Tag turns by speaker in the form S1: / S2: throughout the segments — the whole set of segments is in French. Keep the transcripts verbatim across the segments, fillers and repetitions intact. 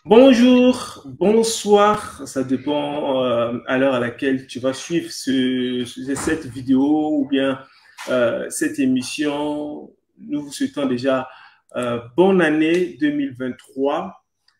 S1: Bonjour, bonsoir, ça dépend euh, à l'heure à laquelle tu vas suivre ce, ce- cette vidéo ou bien euh, cette émission. Nous vous souhaitons déjà euh, bonne année deux mille vingt-trois.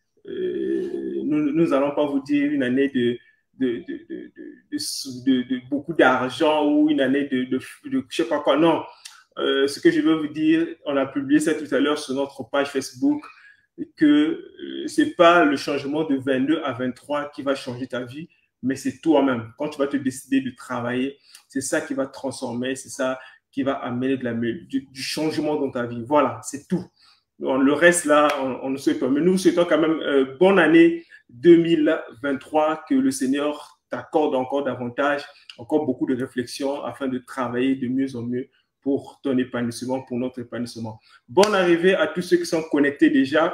S1: Euh, nous nous allons pas vous dire une année de, de, de, de, de, de- de beaucoup d'argent ou une année de, de, de je sais pas quoi. Non, euh, ce que je veux vous dire, on a publié ça tout à l'heure sur notre page Facebook, que euh, c'est pas le changement de vingt-deux à vingt-trois qui va changer ta vie, mais c'est toi-même. Quand tu vas te décider de travailler, c'est ça qui va te transformer, c'est ça qui va amener de la, du, du changement dans ta vie. Voilà, c'est tout. Bon, le reste, là, on, on ne sait pas. Mais nous souhaitons quand même euh, bonne année deux mille vingt-trois, que le Seigneur t'accorde encore davantage, encore beaucoup de réflexions afin de travailler de mieux en mieux pour ton épanouissement, pour notre épanouissement. Bonne arrivée à tous ceux qui sont connectés déjà.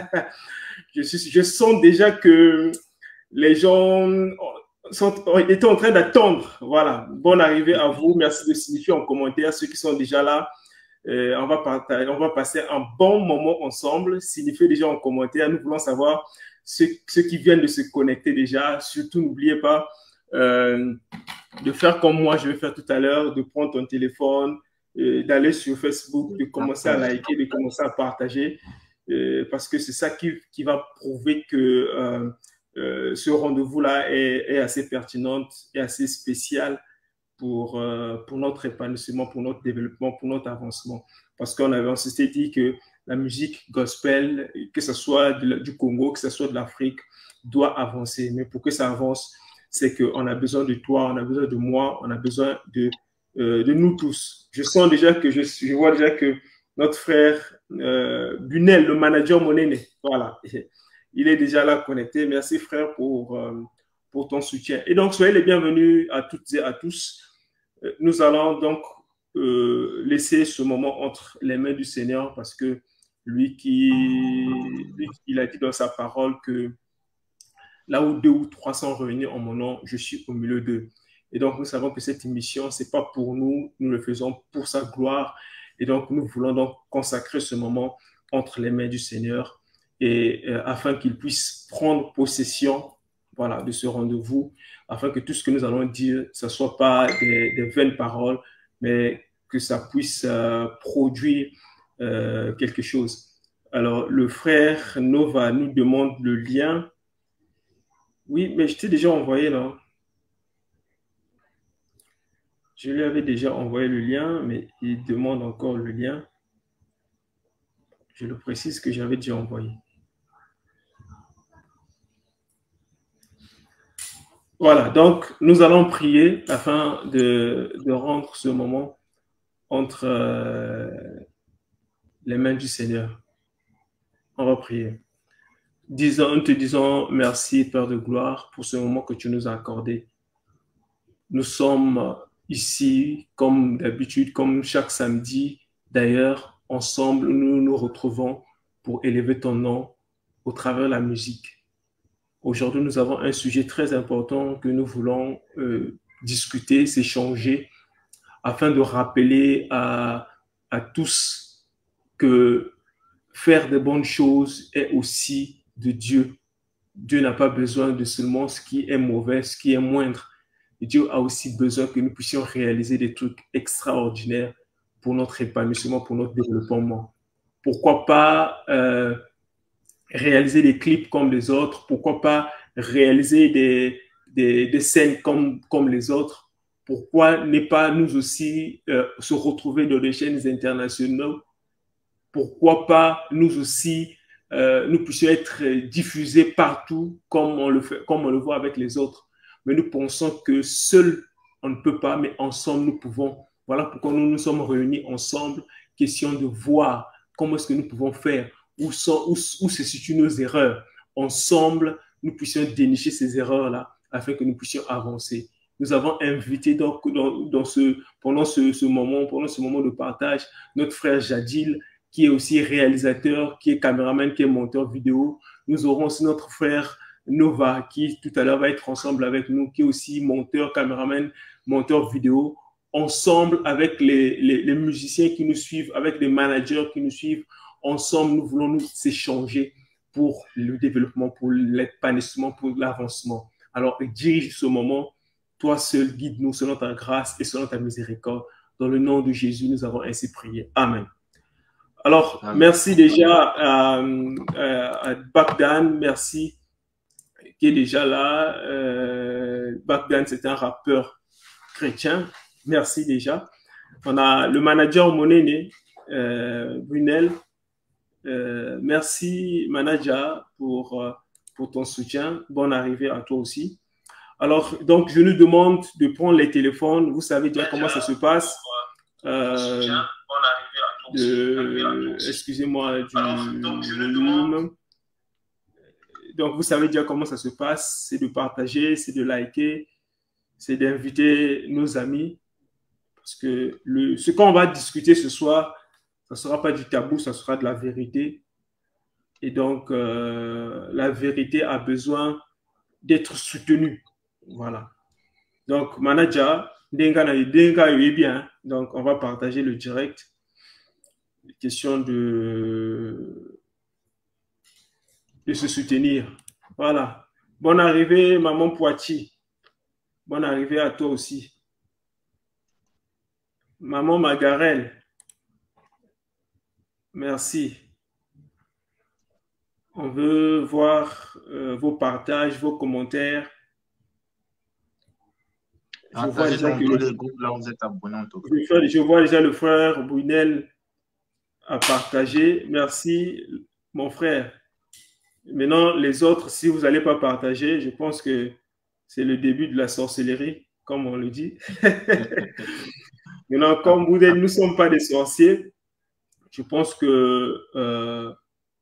S1: je, suis, je sens déjà que les gens sont, étaient en train d'attendre. Voilà. Bonne arrivée à vous. Merci de signifier en commentaire ceux qui sont déjà là. Euh, on, va partager, on va passer un bon moment ensemble. Signifiez déjà en commentaire. Nous voulons savoir ceux, ceux qui viennent de se connecter déjà. Surtout, n'oubliez pas euh, de faire comme moi, je vais faire tout à l'heure, de prendre ton téléphone, euh, d'aller sur Facebook, de commencer à liker, de commencer à partager, euh, parce que c'est ça qui, qui va prouver que euh, euh, ce rendez-vous-là est, est assez pertinent et assez spécial pour, euh, pour notre épanouissement, pour notre développement, pour notre avancement. Parce qu'on avait, on s'était dit que la musique gospel, que ce soit de, du Congo, que ce soit de l'Afrique, doit avancer. Mais pour que ça avance, c'est qu'on a besoin de toi, on a besoin de moi, on a besoin de, euh, de nous tous. Je sens déjà que je, je vois déjà que notre frère euh, Bunel, le manager Monene, voilà, il est déjà là connecté. Merci frère pour, euh, pour ton soutien. Et donc, soyez les bienvenus à toutes et à tous. Nous allons donc euh, laisser ce moment entre les mains du Seigneur, parce que lui qui lui, il a dit dans sa parole que là où deux ou trois sont réunis en mon nom, je suis au milieu d'eux. Et donc, nous savons que cette émission, ce n'est pas pour nous, nous le faisons pour sa gloire. Et donc, nous voulons donc consacrer ce moment entre les mains du Seigneur, et euh, afin qu'il puisse prendre possession, voilà, de ce rendez-vous, afin que tout ce que nous allons dire, ce ne soit pas des, des vaines paroles, mais que ça puisse euh, produire euh, quelque chose. Alors, le frère Nova nous demande le lien. Oui, mais je t'ai déjà envoyé là. Je lui avais déjà envoyé le lien, mais il demande encore le lien. Je le précise que j'avais déjà envoyé. Voilà, donc nous allons prier afin de, de rendre ce moment entre euh, les mains du Seigneur. On va prier. Disons, nous te disons merci, Père de gloire, pour ce moment que tu nous as accordé. Nous sommes ici, comme d'habitude, comme chaque samedi. D'ailleurs, ensemble, nous nous retrouvons pour élever ton nom au travers de la musique. Aujourd'hui, nous avons un sujet très important que nous voulons euh, discuter, s'échanger, afin de rappeler à, à tous que faire de bonnes choses est aussi de Dieu. Dieu n'a pas besoin de seulement ce qui est mauvais, ce qui est moindre. Dieu a aussi besoin que nous puissions réaliser des trucs extraordinaires pour notre épanouissement, pour notre développement. Pourquoi pas euh, réaliser des clips comme les autres? Pourquoi pas réaliser des, des, des scènes comme, comme les autres? Pourquoi ne pas nous aussi euh, se retrouver dans des chaînes internationales? Pourquoi pas nous aussi, euh, nous puissions être diffusés partout comme on le fait, comme on le voit avec les autres. Mais nous pensons que seul on ne peut pas, mais ensemble nous pouvons. Voilà pourquoi nous nous sommes réunis ensemble, question de voir comment est-ce que nous pouvons faire, où, sont, où, où se situent nos erreurs. Ensemble, nous puissions dénicher ces erreurs-là afin que nous puissions avancer. Nous avons invité donc dans, dans ce, pendant ce, ce moment, pendant ce moment de partage, notre frère Jadil, qui est aussi réalisateur, qui est caméraman, qui est monteur vidéo. Nous aurons aussi notre frère Nova, qui tout à l'heure va être ensemble avec nous, qui est aussi monteur, caméraman, monteur vidéo, ensemble avec les, les, les musiciens qui nous suivent, avec les managers qui nous suivent. Ensemble, nous voulons nous échanger pour le développement, pour l'épanouissement, pour l'avancement. Alors, dirige ce moment. Toi seul, guide-nous selon ta grâce et selon ta miséricorde. Dans le nom de Jésus, nous avons ainsi prié. Amen. Alors, Amen. Merci déjà à, à, à Bagdan, merci, qui est déjà là. Euh, Bagdan, c'est un rappeur chrétien. Merci déjà. On a le manager Monene, euh, Brunel. Euh, merci, manager, pour, pour ton soutien. Bonne arrivée à toi aussi. Alors, donc, je nous demande de prendre les téléphones. Vous savez déjà comment ça se passe. Euh, Excusez-moi du volume. Donc, vous savez déjà comment ça se passe. C'est de partager, c'est de liker, c'est d'inviter nos amis. Parce que le, ce qu'on va discuter ce soir, ça ne sera pas du tabou, ça sera de la vérité. Et donc, euh, la vérité a besoin d'être soutenue. Voilà. Donc, manager, bien. Donc, on va partager le direct. Question de, de se soutenir. Voilà. Bonne arrivée, maman Poitiers. Bonne arrivée à toi aussi. Maman Magarel. Merci. On veut voir euh, vos partages, vos commentaires. Je vois, déjà que le... groupes, là, vous êtes abonné en tout cas. Je, je vois déjà le frère Brunel a partagé. Merci, mon frère. Maintenant, les autres, si vous n'allez pas partager, je pense que c'est le début de la sorcellerie, comme on le dit. Maintenant, comme vous êtes, nous ne sommes pas des sorciers, je pense que euh,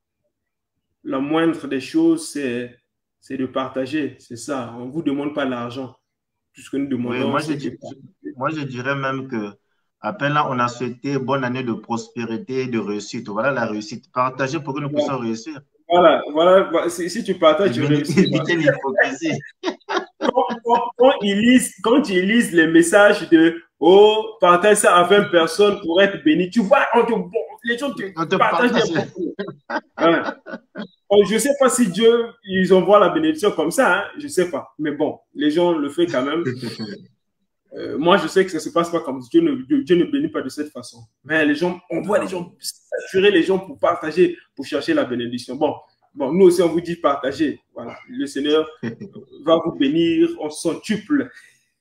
S1: la moindre des choses, c'est de partager. C'est ça. On ne vous demande pas l'argent. Tout ce que nous demandons,
S2: oui, moi, je, je, moi, je dirais même que à peine là, on a souhaité bonne année de prospérité et de réussite. Voilà la réussite. Partagez pour que nous puissions réussir.
S1: Voilà, voilà. Si, si tu partages, tu réussis.
S2: Éviter l'hypocrisie.
S1: Quand, quand, quand, ils lisent, quand ils lisent les messages de « Oh, partage ça à vingt personnes pour être béni », tu vois, on te, bon, les gens te,
S2: on te
S1: partagent
S2: partage.
S1: des voilà. Je ne sais pas si Dieu, ils envoient la bénédiction comme ça, hein, je ne sais pas. Mais bon, les gens le font quand même. Euh, moi, je sais que ça ne se passe pas comme ça. Dieu ne, Dieu ne bénit pas de cette façon. Mais les gens, on voit les gens, assurer les gens pour partager, pour chercher la bénédiction. Bon, bon, nous aussi, on vous dit partager. Voilà. Le Seigneur va vous bénir en centuple.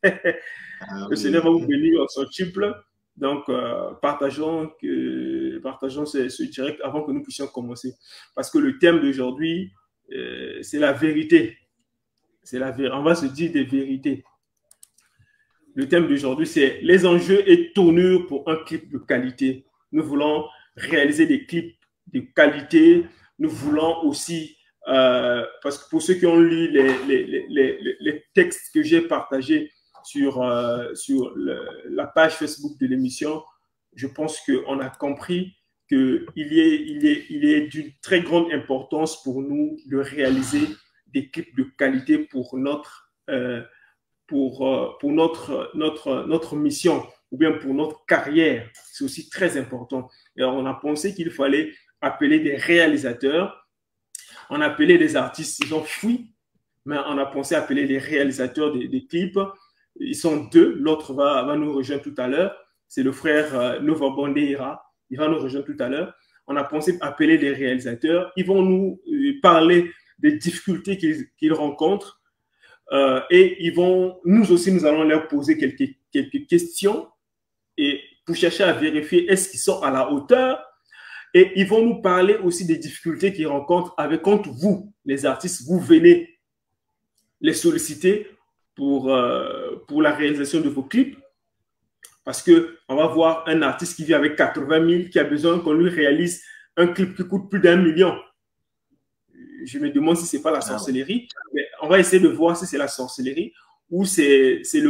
S1: Le Seigneur va vous bénir en centuple. Donc, euh, partageons, que, partageons ce, ce direct avant que nous puissions commencer. Parce que le thème d'aujourd'hui, euh, c'est la vérité. C'est la vérité. On va se dire des vérités. Le thème d'aujourd'hui, c'est les enjeux et tournures pour un clip de qualité. Nous voulons réaliser des clips de qualité. Nous voulons aussi, euh, parce que pour ceux qui ont lu les, les, les, les, les textes que j'ai partagés sur, euh, sur le, la page Facebook de l'émission, je pense qu'on a compris qu'il est, il est, il est d'une très grande importance pour nous de réaliser des clips de qualité pour notre... Euh, Pour, pour notre, notre, notre mission ou bien pour notre carrière. C'est aussi très important. Et alors, on a pensé qu'il fallait appeler des réalisateurs. On a appelé des artistes, ils ont fui, mais on a pensé appeler les réalisateurs des, des clips. Ils sont deux. L'autre va, va nous rejoindre tout à l'heure. C'est le frère euh, Nova Bandeira. Il va nous rejoindre tout à l'heure. On a pensé appeler des réalisateurs. Ils vont nous euh, parler des difficultés qu'ils qu'ils rencontrent. Euh, et ils vont, nous aussi, nous allons leur poser quelques, quelques questions et pour chercher à vérifier est-ce qu'ils sont à la hauteur. Et ils vont nous parler aussi des difficultés qu'ils rencontrent avec quand vous, les artistes, vous venez les solliciter pour, euh, pour la réalisation de vos clips. Parce qu'on va voir un artiste qui vit avec quatre-vingt mille, qui a besoin qu'on lui réalise un clip qui coûte plus d'un million. Je me demande si ce n'est pas la sorcellerie, mais on va essayer de voir si c'est la sorcellerie ou c'est le,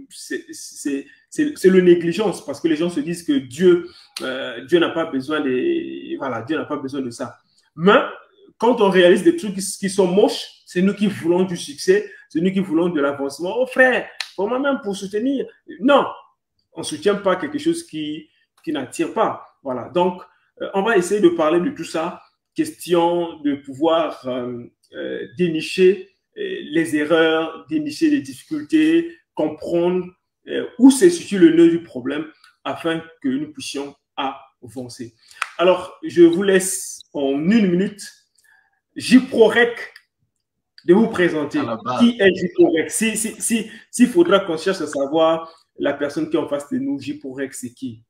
S1: le négligence, parce que les gens se disent que Dieu, euh, Dieu n'a pas besoin de, voilà, Dieu n'a pas besoin de ça. Mais quand on réalise des trucs qui sont moches, c'est nous qui voulons du succès, c'est nous qui voulons de l'avancement. Oh frère, pour moi-même, pour soutenir. Non, on ne soutient pas quelque chose qui, qui n'attire pas. Voilà, donc euh, on va essayer de parler de tout ça. question de pouvoir euh, euh, dénicher euh, les erreurs, dénicher les difficultés, comprendre euh, où se situe le nœud du problème afin que nous puissions avancer. Alors, je vous laisse en une minute, J-Prorec, de vous présenter. Qui est J-Prorec? Si, si, si, s'il faudra qu'on cherche à savoir la personne qui est en face de nous, J-Prorec, c'est qui?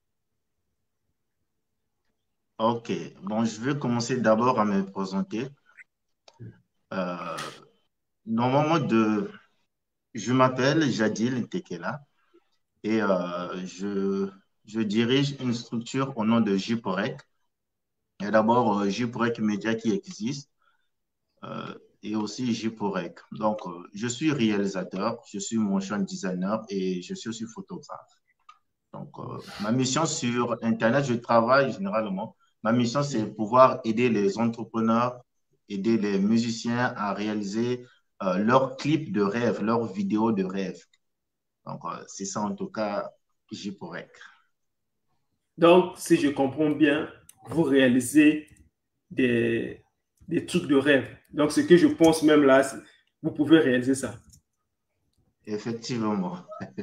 S2: Ok, bon, je vais commencer d'abord à me présenter. Euh, normalement, de, je m'appelle Jadil Tekela et euh, je, je dirige une structure au nom de J-Prorec. Il y a d'abord euh, J-Prorec Média qui existe euh, et aussi J-Prorec. Donc, euh, je suis réalisateur, je suis motion designer et je suis aussi photographe. Donc, euh, ma mission sur Internet, je travaille généralement. Ma mission, c'est de pouvoir aider les entrepreneurs, aider les musiciens à réaliser euh, leurs clips de rêve, leurs vidéos de rêve. Donc, euh, c'est ça en tout cas, J-Prorec.
S1: Donc, si je comprends bien, vous réalisez des, des trucs de rêve. Donc, ce que je pense même là, vous pouvez réaliser ça.
S2: Effectivement.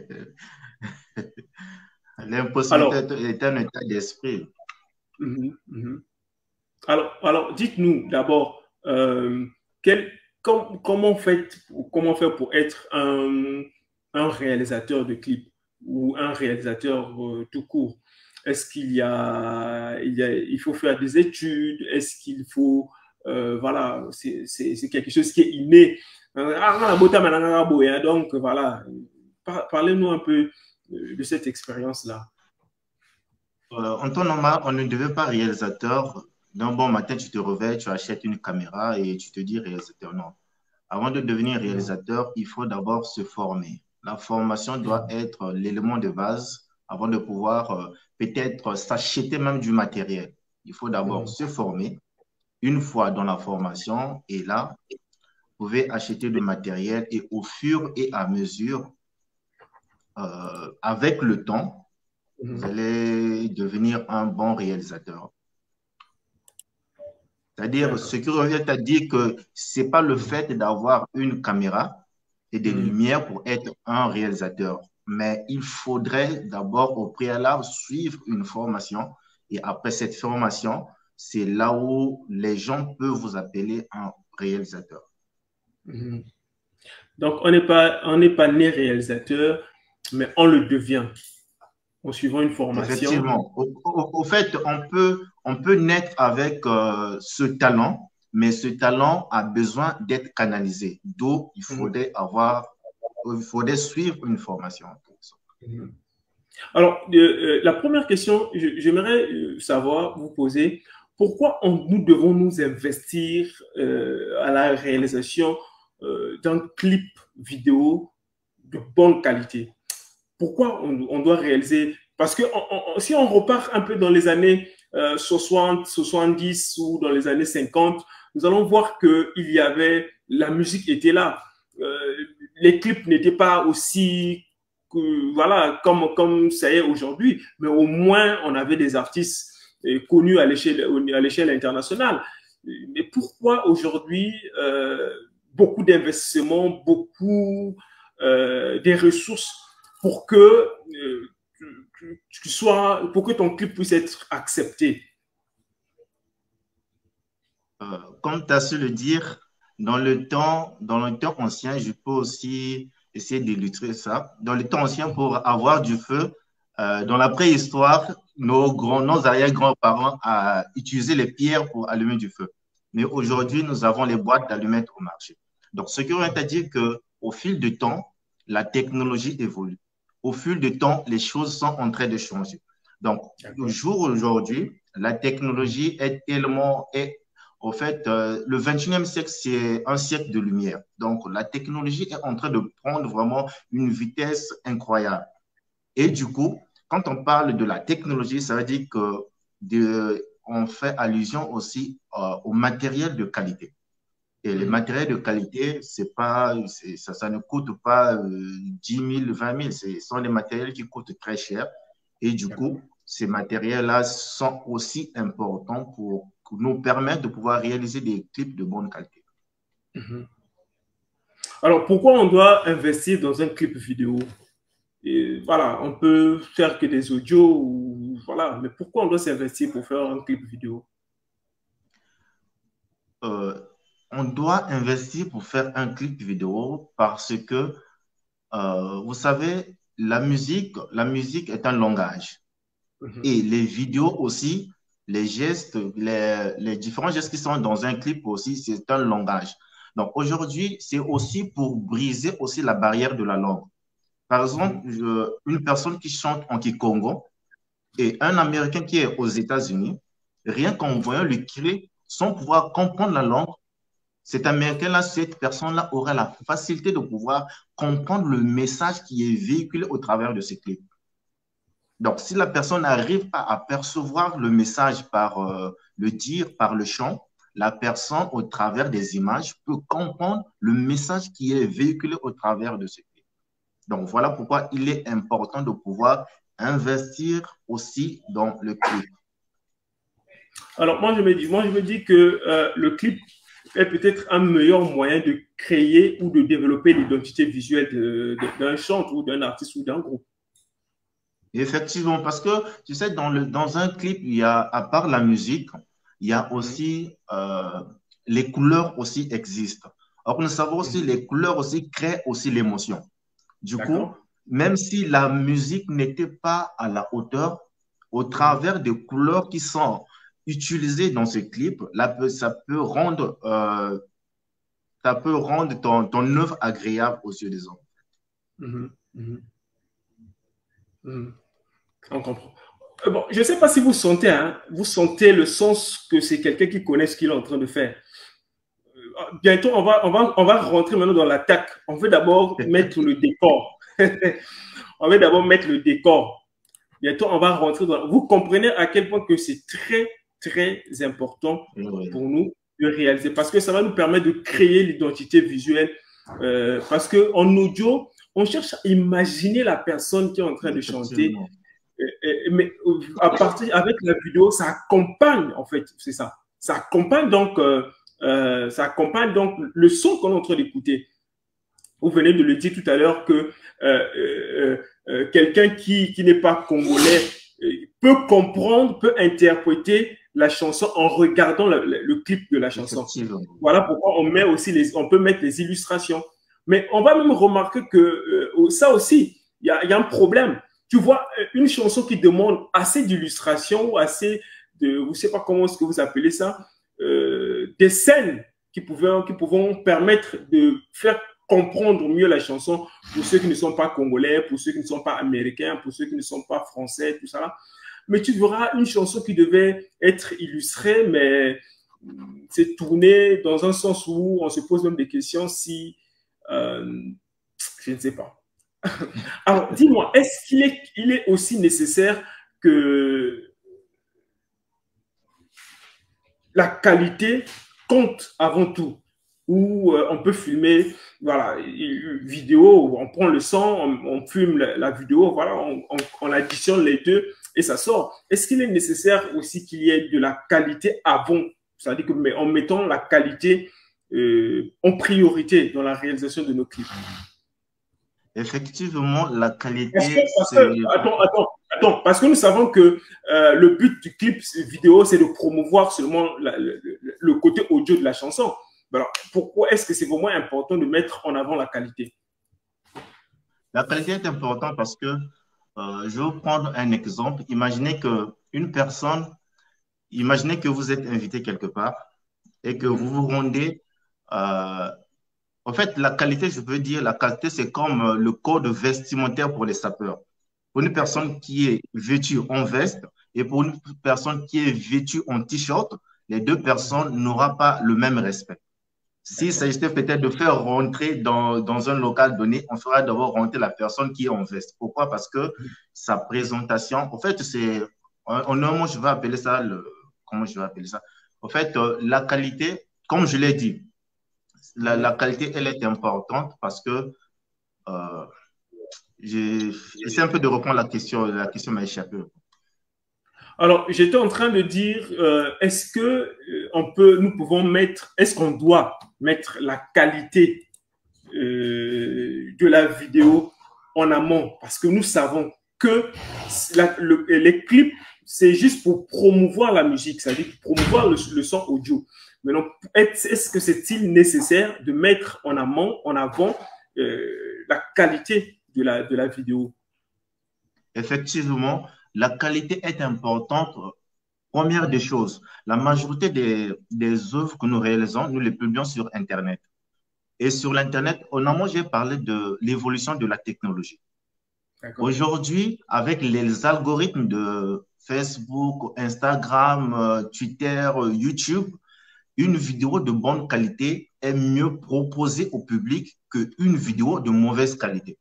S2: L'impossibilité est un état d'esprit.
S1: Mm -hmm. Alors, alors dites-nous d'abord, euh, quel, com, comment, fait, comment faire pour être un, un réalisateur de clips ou un réalisateur euh, tout court? Est-ce qu'il y a, il y a, il faut faire des études? Est-ce qu'il faut, euh, voilà, c'est quelque chose qui est inné. Donc, voilà, parlez-nous un peu de cette expérience-là.
S2: Euh, en temps normal, on ne devait pas réalisateur. D'un bon matin, tu te réveilles, tu achètes une caméra et tu te dis réalisateur. Non. Avant de devenir réalisateur, il faut d'abord se former. La formation doit être l'élément de base avant de pouvoir euh, peut-être s'acheter même du matériel. Il faut d'abord se former. Une fois dans la formation, et là, vous pouvez acheter du matériel et au fur et à mesure, euh, avec le temps, vous allez devenir un bon réalisateur. C'est-à-dire, ce qui revient à dire que ce n'est pas le fait d'avoir une caméra et des lumières pour être un réalisateur, mais il faudrait d'abord au préalable suivre une formation et après cette formation, c'est là où les gens peuvent vous appeler un réalisateur.
S1: Mm-hmm. Donc, on n'est pas, on n'est pas né réalisateur, mais on le devient en suivant une formation.
S2: Effectivement. Au, au, au fait, on peut, on peut naître avec euh, ce talent, mais ce talent a besoin d'être canalisé. D'où il faudrait avoir, il faudrait suivre une formation.
S1: Alors, euh, la première question, j'aimerais savoir, vous poser, pourquoi on, nous devons nous investir euh, à la réalisation euh, d'un clip vidéo de bonne qualité? Pourquoi on, on doit réaliser? Parce que on, on, si on repart un peu dans les années euh, soixante, soixante-dix ou dans les années cinquante, nous allons voir qu'il y avait, la musique était là. Euh, les clips n'étaient pas aussi, que, voilà, comme, comme ça est aujourd'hui, mais au moins on avait des artistes euh, connus à l'échelle internationale. Mais pourquoi aujourd'hui euh, beaucoup d'investissements, beaucoup euh, des ressources pour que, euh, tu, tu sois, pour que ton clip puisse être accepté?
S2: Euh, comme tu as su le dire, dans le temps, dans le temps ancien, je peux aussi essayer d'illustrer ça. Dans le temps ancien, pour avoir du feu, euh, dans la préhistoire, nos, grands, nos arrière-grands-parents ont utilisé les pierres pour allumer du feu. Mais aujourd'hui, nous avons les boîtes d'allumettes au marché. Donc, ce qui revient à dire qu'au fil du temps, la technologie évolue. Au fil du temps, les choses sont en train de changer. Donc, au jour aujourd'hui, la technologie est tellement, est au fait, euh, le vingt et unième siècle, c'est un siècle de lumière. Donc, la technologie est en train de prendre vraiment une vitesse incroyable. Et du coup, quand on parle de la technologie, ça veut dire qu'on fait allusion aussi euh, au matériel de qualité. Et les matériels de qualité, c'est pas, ça, ça ne coûte pas euh, dix mille, vingt mille. Ce sont des matériels qui coûtent très cher. Et du coup, ces matériels-là sont aussi importants pour nous permettent de pouvoir réaliser des clips de bonne qualité.
S1: Mhm. Alors, pourquoi on doit investir dans un clip vidéo? Et voilà, on peut faire que des audios, ou, voilà, mais pourquoi on doit s'investir pour faire un clip vidéo?
S2: Euh, on doit investir pour faire un clip vidéo parce que, euh, vous savez, la musique, la musique est un langage.
S1: Mhm.
S2: Et les vidéos aussi, les gestes, les, les différents gestes qui sont dans un clip aussi, c'est un langage. Donc aujourd'hui, c'est aussi pour briser aussi la barrière de la langue. Par exemple,
S1: Mhm.
S2: je- une personne qui chante en Kikongo et un Américain qui est aux États-Unis, rien qu'en voyant le clip, sans pouvoir comprendre la langue, cet Américain-là, cette personne-là aura la facilité de pouvoir comprendre le message qui est véhiculé au travers de ce clip. Donc, si la personne n'arrive pas à percevoir le message par euh, le dire, par le chant, la personne, au travers des images, peut comprendre le message qui est véhiculé au travers de ce clip. Donc, voilà pourquoi il est important de pouvoir investir aussi dans le clip.
S1: Alors, moi, je me dis, moi, je me dis que euh, le clip est peut-être un meilleur moyen de créer ou de développer l'identité visuelle de- de- d'un chanteur ou d'un artiste ou d'un groupe.
S2: Effectivement, parce que, tu sais, dans le, dans un clip, il y a, à part la musique, il y a
S1: Mhm.
S2: aussi, euh, les couleurs aussi existent. Alors, nous savons aussi,
S1: Mhm.
S2: les couleurs aussi créent aussi l'émotion. Du coup,
S1: D'accord?
S2: même si la musique n'était pas à la hauteur, au
S1: Mhm.
S2: travers des couleurs qui sont utilisées dans ce clip, là, ça peut rendre, euh, ça peut rendre ton, ton œuvre agréable aux yeux des hommes.
S1: Mhm. Mhm. Mhm. On comprend. Euh, Bon, je ne sais pas si vous sentez, hein, vous sentez le sens que c'est quelqu'un qui connaît ce qu'il est en train de faire. Euh, Bientôt, on va, on va, on va rentrer maintenant dans l'attaque. On veut d'abord mettre le décor. On veut d'abord mettre le décor. Bientôt, on va rentrer dans. Vous comprenez à quel point que c'est très, très important
S2: Oui,
S1: pour nous de réaliser parce que ça va nous permettre de créer l'identité visuelle. Euh, parce qu'en audio, on cherche à imaginer la personne qui est en train de chanter.
S2: effectivement.
S1: Euh, euh, mais euh, à partir avec la vidéo, ça accompagne, en fait, c'est ça. Ça accompagne donc, euh, euh, ça accompagne donc le son qu'on est en train d'écouter. Vous venez de le dire tout à l'heure que euh, euh, euh, quelqu'un qui, qui n'est pas congolais euh, peut comprendre, peut interpréter la chanson en regardant le, le, le clip de la chanson.
S2: Effectivement.
S1: Voilà pourquoi on met aussi les, on peut mettre les illustrations. Mais on va même remarquer que euh, ça aussi, il y a, y a un problème. Tu vois, une chanson qui demande assez d'illustrations ou assez de, vous ne sais pas comment est-ce que vous appelez ça, euh, des scènes qui, pouvaient, qui pourront permettre de faire comprendre mieux la chanson pour ceux qui ne sont pas congolais, pour ceux qui ne sont pas américains, pour ceux qui ne sont pas français, tout ça. Mais tu verras une chanson qui devait être illustrée, mais c'est tourné dans un sens où on se pose même des questions si, euh, je ne sais pas. Alors, dis-moi, est-ce qu'il est, il est aussi nécessaire que la qualité compte avant tout? Où euh, on peut filmer, voilà, une vidéo, on prend le son, on, on filme la, la, vidéo, voilà, on, on, on additionne les deux et ça sort. Est-ce qu'il est nécessaire aussi qu'il y ait de la qualité avant, c'est-à-dire que, mais en mettant la qualité euh, en priorité dans la réalisation de nos clips?
S2: Effectivement, la
S1: Parce que,
S2: qualité,
S1: parce que
S2: c'est
S1: attends, attends, attends, parce que nous savons que euh, le but du clip vidéo, c'est de promouvoir seulement la, le, le, côté audio de la chanson. Alors, pourquoi est-ce que c'est vraiment important de mettre en avant la qualité?
S2: la qualité est importante parce que, euh, je vais vous prendre un exemple. Imaginez que une personne, imaginez que vous êtes invité quelque part et que vous
S1: Mm-hmm.
S2: vous rendez. Euh, en fait, la qualité, je veux dire, la qualité, c'est comme euh, le code vestimentaire pour les sapeurs. Pour une personne qui est vêtue en veste et pour une personne qui est vêtue en t-shirt, les deux personnes n'auront pas le même respect. S'il s'agissait peut-être de faire rentrer dans, dans un local donné, on fera d'abord rentrer la personne qui est en veste. Pourquoi? Parce que sa présentation, en fait, c'est, en, en un mot, je vais appeler ça, le, comment je vais appeler ça? En fait, euh, la qualité, comme je l'ai dit, la, la, qualité, elle est importante parce que, euh, j'essaie un peu de reprendre la question, la question m'a échappé.
S1: Alors, j'étais en train de dire, euh, est-ce que euh, on peut, nous pouvons mettre, est-ce qu'on doit mettre la qualité euh, de la vidéo en amont? Parce que nous savons que la, le, les clips, c'est juste pour promouvoir la musique, c'est-à-dire promouvoir le, le son audio. Maintenant, est-ce que c'est-il nécessaire de mettre en amont, en avant, euh, la qualité de la, de la vidéo?
S2: Effectivement, la qualité est importante. Première des choses, la majorité des, des œuvres que nous réalisons, nous les publions sur Internet. Et sur l'Internet, en amont, j'ai parlé de l'évolution de la technologie. Aujourd'hui, avec les algorithmes de Facebook, Instagram, Twitter, YouTube, une vidéo de bonne qualité est mieux proposée au public qu'une vidéo de mauvaise qualité.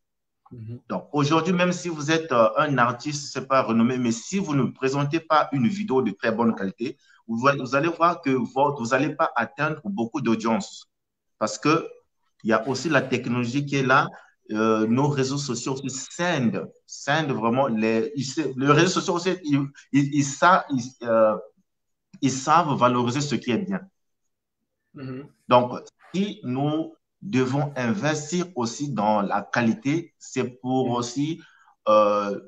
S2: Donc, aujourd'hui, même si vous êtes euh, un artiste, c'est pas renommé, mais si vous ne présentez pas une vidéo de très bonne qualité, vous, vous allez voir que votre, vous n'allez pas atteindre beaucoup d'audience. Parce que il y a aussi la technologie qui est là. Euh, nos réseaux sociaux aussi scindent, scindent vraiment les, ils, les réseaux sociaux aussi, ils, ils, ils, savent, ils, euh, ils savent valoriser ce qui est bien. Mm-hmm. Donc, si nous devons investir aussi dans la qualité, c'est pour aussi euh,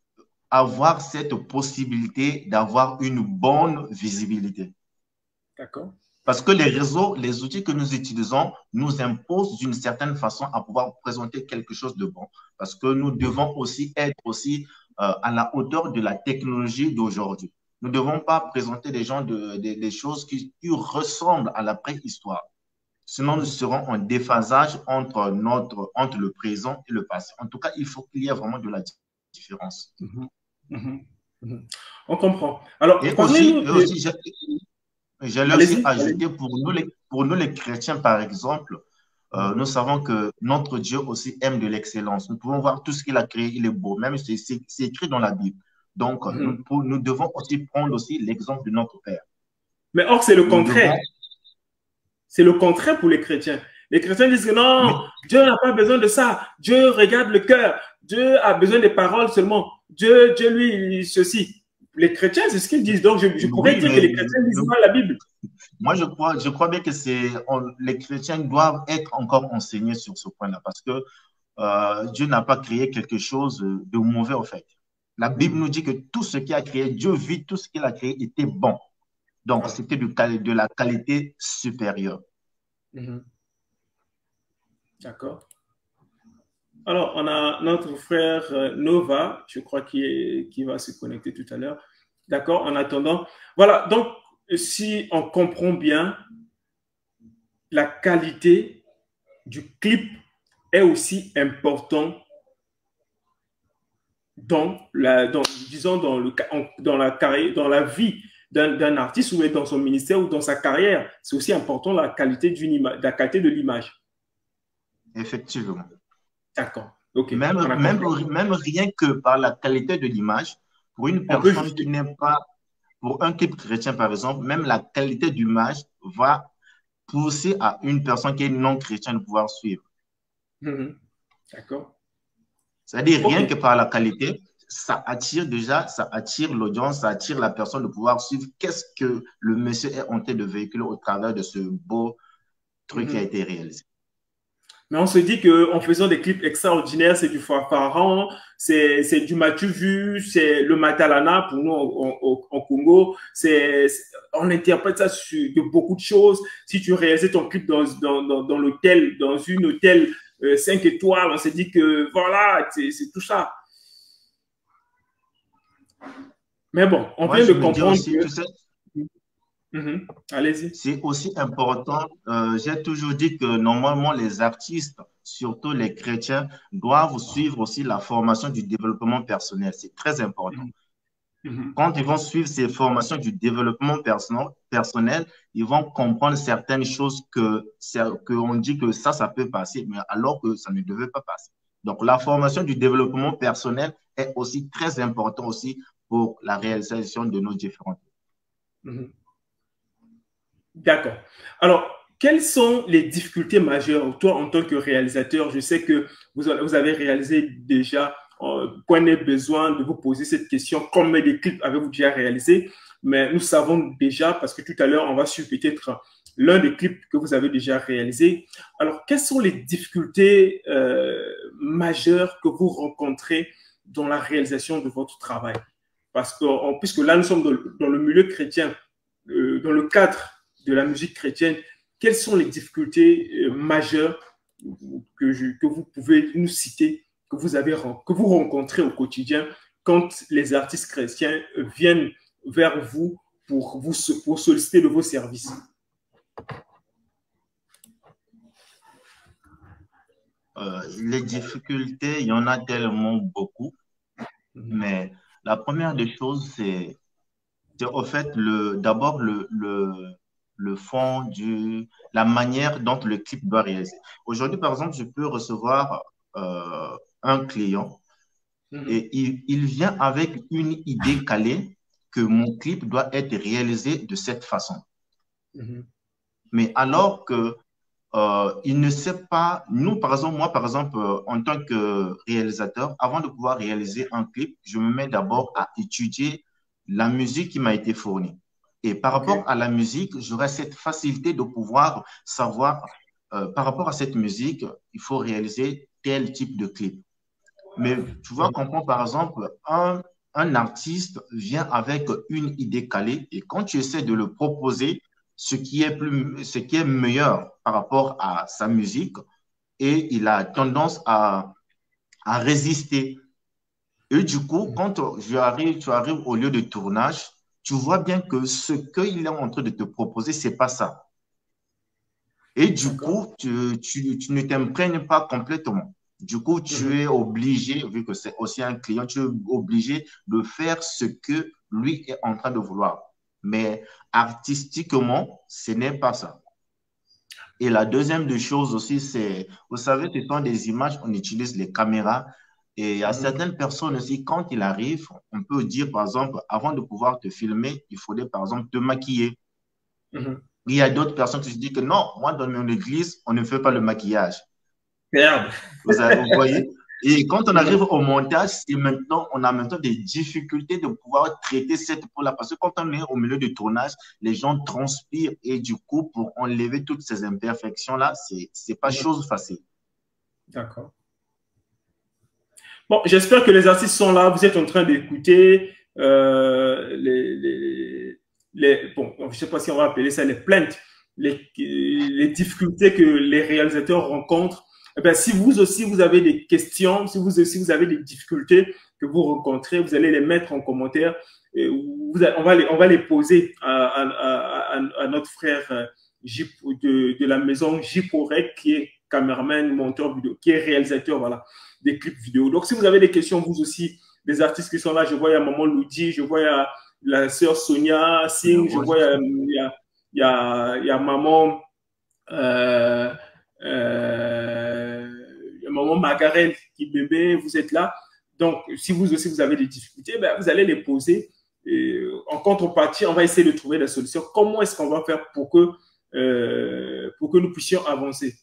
S2: avoir cette possibilité d'avoir une bonne visibilité.
S1: D'accord.
S2: Parce que les réseaux, les outils que nous utilisons nous imposent d'une certaine façon à pouvoir présenter quelque chose de bon. Parce que nous devons aussi être aussi euh, à la hauteur de la technologie d'aujourd'hui. Nous ne devons pas présenter des gens de, de, des choses qui, qui ressemblent à la préhistoire. Sinon, nous serons en déphasage entre, notre, entre le présent et le passé. En tout cas, il faut qu'il y ait vraiment de la différence.
S1: Mmh, mmh, mmh. On comprend. Alors,
S2: et aussi, et aussi j'allais aussi ajouter, pour nous, les, pour nous les chrétiens, par exemple, euh, nous savons que notre Dieu aussi aime de l'excellence. Nous pouvons voir tout ce qu'il a créé, il est beau. Même c'est écrit dans la Bible. Donc, mmh. nous, pour, nous devons aussi prendre aussi l'exemple de notre Père.
S1: Mais or, c'est le nous contraire. Devons... C'est le contraire pour les chrétiens. Les chrétiens disent que non, mais... Dieu n'a pas besoin de ça. Dieu regarde le cœur. Dieu a besoin des paroles seulement. Dieu, Dieu lui, ceci. Les chrétiens, c'est ce qu'ils disent. Donc, je, je pourrais oui, dire que les chrétiens disent mal la Bible.
S2: Moi, je crois, je crois bien que c'est, les chrétiens doivent être encore enseignés sur ce point-là parce que euh, Dieu n'a pas créé quelque chose de mauvais, en fait. La Bible nous dit que tout ce qu'il a créé, Dieu vit tout ce qu'il a créé était bon. Donc, c'était de, de la qualité supérieure.
S1: Mm-hmm. D'accord. Alors, on a notre frère Nova, je crois, qui, est, qui va se connecter tout à l'heure. D'accord, en attendant. Voilà, donc, si on comprend bien, la qualité du clip est aussi important dans la, dans, disons, dans, le, dans, la, dans la vie d'un artiste ou dans son ministère ou dans sa carrière. C'est aussi important la qualité, d'une la qualité de l'image.
S2: Effectivement.
S1: D'accord. Okay.
S2: Même, même, même rien que par la qualité de l'image, pour une personne qui n'est pas, pour un clip chrétien par exemple, même la qualité d'image va pousser à une personne qui est non chrétienne de pouvoir suivre.
S1: Mm-hmm. D'accord.
S2: C'est-à-dire okay. rien que par la qualité, ça attire déjà, ça attire l'audience, ça attire la personne de pouvoir suivre qu'est-ce que le monsieur est en train de véhiculer au travers de ce beau truc mm-hmm. qui a été réalisé.
S1: Mais on se dit qu'en faisant des clips extraordinaires, c'est du Pharaon, c'est du Mathieu Vu, c'est le Matalana pour nous en Congo. On interprète ça sur de beaucoup de choses. Si tu réalises ton clip dans, dans, dans, dans l'hôtel, dans une hôtel euh, cinq étoiles, on se dit que voilà, c'est tout ça. Mais bon, on
S2: Moi,
S1: vient
S2: de
S1: comprendre
S2: aussi,
S1: que...
S2: Tu sais,
S1: Mmh. Allez-y.
S2: c'est aussi important. Euh, J'ai toujours dit que normalement, les artistes, surtout les chrétiens, doivent suivre aussi la formation du développement personnel. C'est très important. Mmh. Quand ils vont suivre ces formations du développement personnel, ils vont comprendre certaines choses que, que on dit que ça, ça peut passer, mais alors que ça ne devait pas passer. Donc, la formation du développement personnel est aussi très importante aussi pour la réalisation de nos différentes.
S1: Mmh. D'accord. Alors, quelles sont les difficultés majeures, toi, en tant que réalisateur? Je sais que vous, vous avez réalisé déjà euh, point n'est besoin de vous poser cette question. Combien de clips avez-vous déjà réalisé? Mais nous savons déjà, parce que tout à l'heure, on va suivre peut-être l'un des clips que vous avez déjà réalisé. Alors, quelles sont les difficultés euh, majeures que vous rencontrez dans la réalisation de votre travail? Parce que, on, puisque là, nous sommes dans, dans le milieu chrétien, euh, dans le cadre de la musique chrétienne, quelles sont les difficultés euh, majeures que, je, que vous pouvez nous citer, que vous, avez, que vous rencontrez au quotidien quand les artistes chrétiens viennent vers vous pour, vous, pour solliciter de vos services?
S2: Euh, les difficultés, il y en a tellement beaucoup, mm-hmm. mais la première des choses, c'est au fait le, d'abord le, le, le fond, du, la manière dont le clip doit réaliser. Aujourd'hui, par exemple, je peux recevoir euh, un client mm-hmm. et il, il vient avec une idée calée que mon clip doit être réalisé de cette façon. Mm-hmm. Mais alors que Euh, il ne sait pas, nous par exemple, moi par exemple, euh, en tant que réalisateur, avant de pouvoir réaliser un clip, je me mets d'abord à étudier la musique qui m'a été fournie. Et par rapport okay. à la musique, j'aurai cette facilité de pouvoir savoir, euh, par rapport à cette musique, il faut réaliser tel type de clip. Mais tu vois, qu'on prend par exemple, un, un artiste vient avec une idée calée et quand tu essaies de le proposer, ce qui est plus, ce qui est meilleur par rapport à sa musique et il a tendance à, à résister. Et du coup, quand je arrive, tu arrives au lieu de tournage, tu vois bien que ce qu'il est en train de te proposer, c'est pas ça. Et du coup, tu, tu, tu ne t'imprègnes pas complètement. Du coup, tu mm-hmm. es obligé, vu que c'est aussi un client, tu es obligé de faire ce que lui est en train de vouloir. Mais artistiquement, ce n'est pas ça. Et la deuxième des choses aussi, c'est, vous savez, ce sont des images, on utilise les caméras. Et il y a mmh. certaines personnes aussi, quand il arrive, on peut dire, par exemple, avant de pouvoir te filmer, il faudrait, par exemple, te maquiller. Mmh. Il y a d'autres personnes qui se disent que non, moi, dans mon église, on ne fait pas le maquillage.
S1: Merde.
S2: Vous, avez, vous voyez? Et quand on arrive au montage, c'est maintenant, on a maintenant des difficultés de pouvoir traiter cette peau-là. Parce que quand on est au milieu du tournage, les gens transpirent et du coup, pour enlever toutes ces imperfections-là, c'est c'est pas chose facile.
S1: D'accord. Bon, j'espère que les artistes sont là. Vous êtes en train d'écouter euh, les, les, les, bon, je ne sais pas si on va appeler ça les plaintes, les, les difficultés que les réalisateurs rencontrent. Eh bien, si vous aussi, vous avez des questions, si vous aussi, vous avez des difficultés que vous rencontrez, vous allez les mettre en commentaire. Et vous, on, va les, on va les poser à, à, à, à notre frère J, de, de la maison Jiporek, qui est caméraman, monteur vidéo, qui est réalisateur, voilà, des clips vidéo. Donc, si vous avez des questions, vous aussi, des artistes qui sont là, je vois, il y a Maman Loudi, je vois, il y a la sœur Sonia Singh, je vois, il y a, il y a, il y a Maman... Euh, Euh, maman Margaret qui bébé, vous êtes là. Donc, si vous aussi vous avez des difficultés, ben, vous allez les poser. Et en contrepartie, on va essayer de trouver des solutions. Comment est-ce qu'on va faire pour que, euh, pour que nous puissions avancer?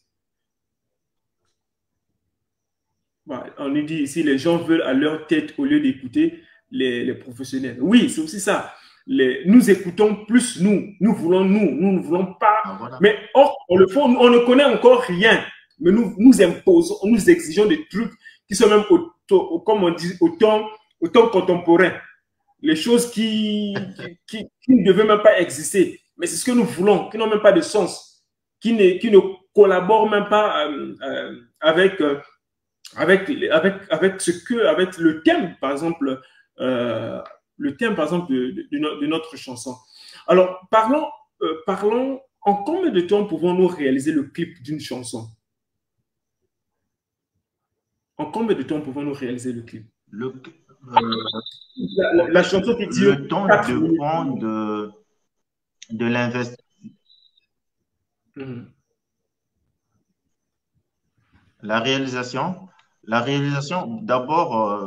S1: Voilà, on nous dit ici, les gens veulent à leur tête au lieu d'écouter les, les professionnels. Oui, c'est aussi ça. Les, nous écoutons plus nous. Nous voulons nous. Nous ne voulons pas.
S2: Ah, voilà.
S1: Mais or, on le fait, on ne connaît encore rien. Mais nous nous imposons, nous exigeons des trucs qui sont même, au, au, comme on dit, au temps, au temps contemporain. Les choses qui, qui, qui ne devaient même pas exister. Mais c'est ce que nous voulons, qui n'ont même pas de sens, qui ne, qui ne collaborent même pas euh, euh, avec, euh, avec, avec, avec ce que, avec le thème, par exemple, euh, le thème, par exemple, de, de, de, de notre chanson. Alors, parlons, euh, parlons, en combien de temps pouvons-nous réaliser le clip d'une chanson? En combien de temps pouvons-nous réaliser le clip?
S2: Le, euh,
S1: la, la, la chanson qui dit
S2: le temps dépend de, de l'investissement. Mmh. La réalisation, la réalisation, d'abord, euh,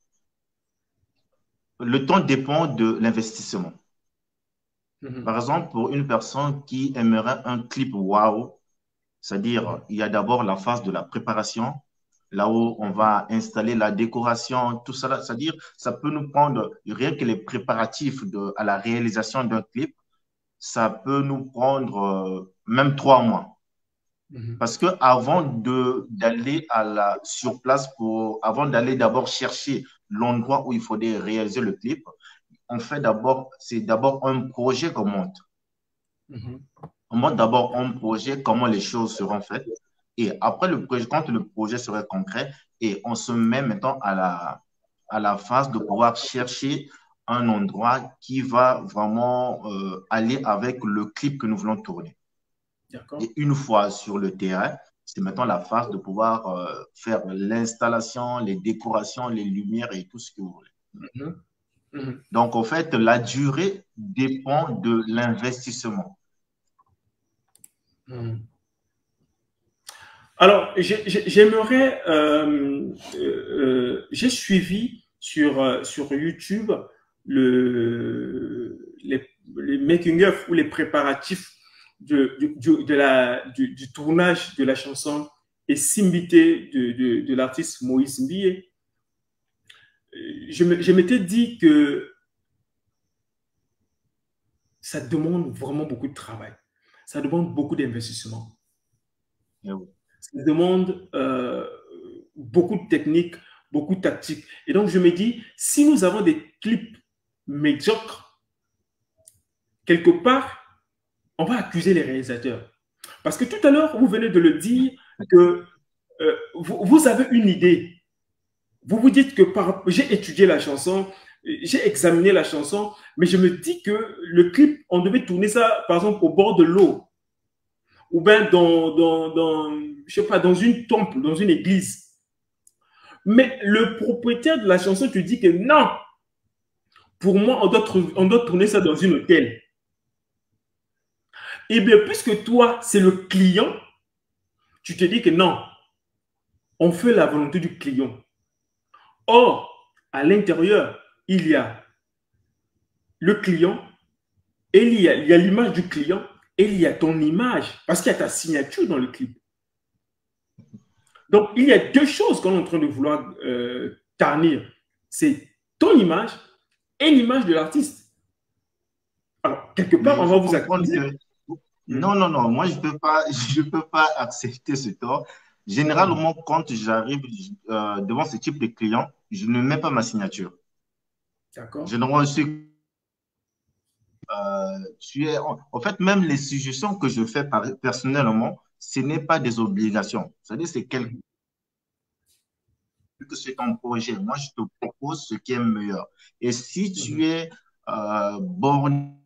S2: le temps dépend de l'investissement. Mmh. Par exemple, pour une personne qui aimerait un clip wow, c'est-à-dire, mmh. il y a d'abord la phase de la préparation, là où on va installer la décoration, tout ça. C'est-à-dire, ça peut nous prendre, rien que les préparatifs de, à la réalisation d'un clip, ça peut nous prendre euh, même trois mois.
S1: Mhm.
S2: Parce que avant de d'aller à la sur place pour avant d'aller d'abord chercher l'endroit où il faudrait réaliser le clip, on fait d'abord c'est d'abord un projet qu'on monte.
S1: Mhm.
S2: On monte d'abord un projet, comment les choses seront faites, et après le projet, quand le projet serait concret, et on se met maintenant à la à la phase de pouvoir chercher un endroit qui va vraiment euh, aller avec le clip que nous voulons tourner.
S1: D'accord.
S2: Et une fois sur le terrain, c'est maintenant la phase de pouvoir euh, faire l'installation, les décorations, les lumières et tout ce que vous voulez.
S1: Mhm. Mhm.
S2: Donc, en fait, la durée dépend de l'investissement.
S1: Mhm. Alors, j'ai- j'ai- j'aimerais, euh, euh, euh, j'ai suivi sur, euh, sur YouTube le, les, les making-of ou les préparatifs de, du, du- de la, du, du tournage de la chanson et Simbité de, de, de l'artiste Moïse Mbie. Je me- je m'étais dit que ça demande vraiment beaucoup de travail. Ça demande beaucoup d'investissement.
S2: Et oui.
S1: Ça demande euh, beaucoup de techniques, beaucoup de tactiques. Et donc, je me dis, si nous avons des clips médiocres, quelque part, on va accuser les réalisateurs. Parce que tout à l'heure, vous venez de le dire que euh, vous, vous, avez une idée. Vous vous dites que par, j'ai étudié la chanson, j'ai examiné la chanson, mais je me dis que le clip, on devait tourner ça, par exemple, au bord de l'eau, ou bien dans, dans, dans, je sais pas, dans une temple, dans une église. Mais le propriétaire de la chanson te dit que non, pour moi, on doit, on doit tourner ça dans une hôtel. Et bien, puisque toi, c'est le client, tu te dis que non, on fait la volonté du client. Or, à l'intérieur, il y a le client, et il y a l'image du client, et il y a ton image, parce qu'il y a ta signature dans le clip. Donc, il y a deux choses qu'on est en train de vouloir euh, tarnir. C'est ton image et l'image de l'artiste. Alors, quelque part,
S2: Mais
S1: on
S2: il
S1: va
S2: faut
S1: vous
S2: comprendre
S1: accuser.
S2: que
S1: Mm.
S2: non, non, non, moi, je ne peux pas, je peux pas accepter ce tort.
S1: Mm.
S2: Généralement, quand j'arrive euh, devant ce type de client, je ne mets pas ma signature.
S1: D'accord.
S2: Généralement, je tu es, en, en fait, même les suggestions que je fais par, personnellement, ce n'est pas des obligations. C'est-à-dire, c'est quelque
S1: Mm.
S2: que c'est ton projet. Moi, je te propose ce qui est meilleur. Et si
S1: Mm.
S2: tu es euh, borné,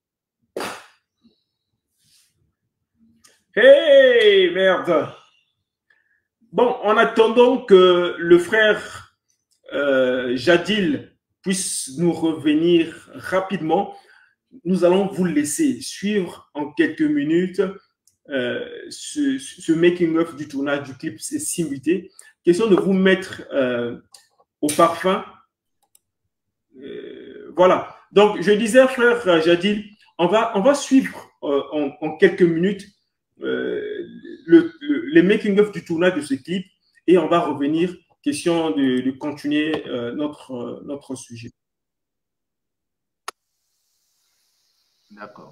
S1: Hey, merde. Bon, en attendant que le frère euh, Jadil puisse nous revenir rapidement, nous allons vous laisser suivre en quelques minutes euh, ce, ce making-of du tournage du clip Simbuté. Question de vous mettre euh, au parfum. Euh, voilà. Donc, je disais, frère Jadil, on va, on va suivre euh, en, en, quelques minutes euh, le, le, les making-of du tournage de ce clip et on va revenir, question de, de continuer euh, notre, euh, notre sujet.
S2: d'accord.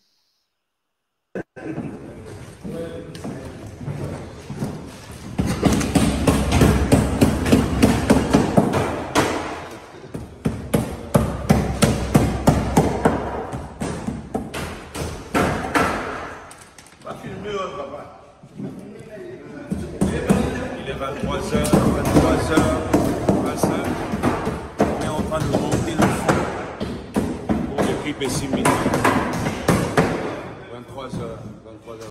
S3: Il est vingt-trois heures, vingt-trois heures vingt-cinq. On est en train de monter le fond pour le clip et six minutes. vingt-trois heures, vingt-trois heures.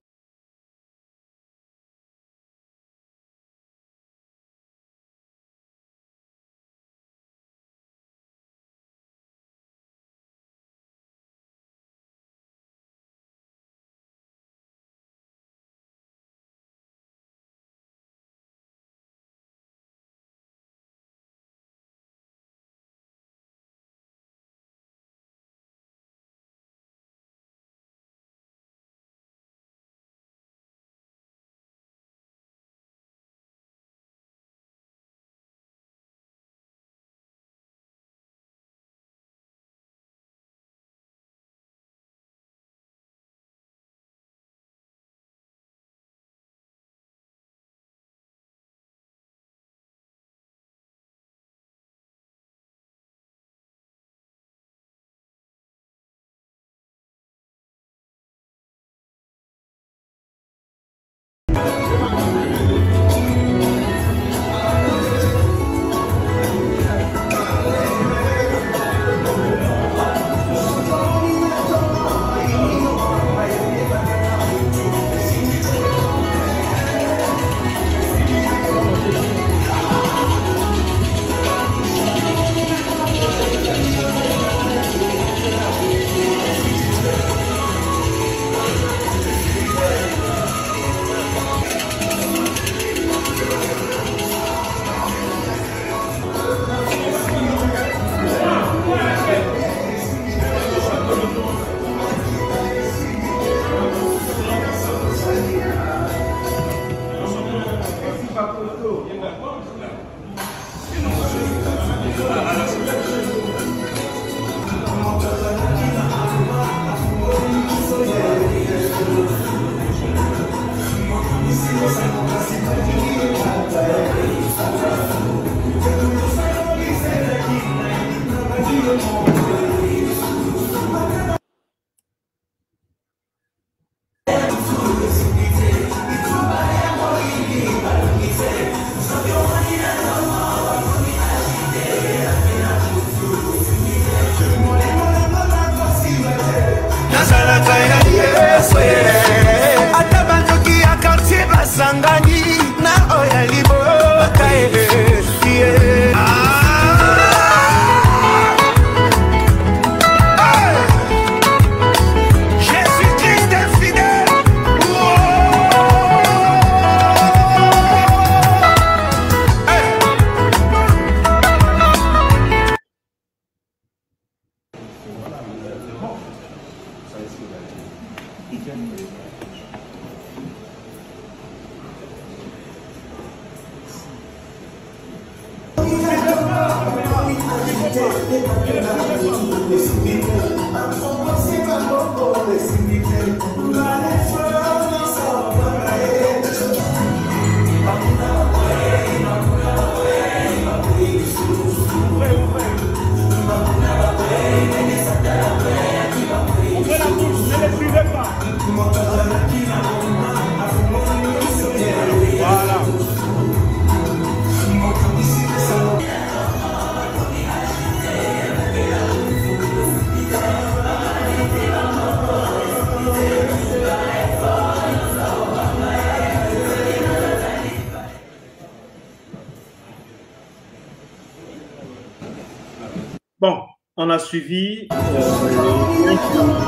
S1: Bon, on a suivi euh,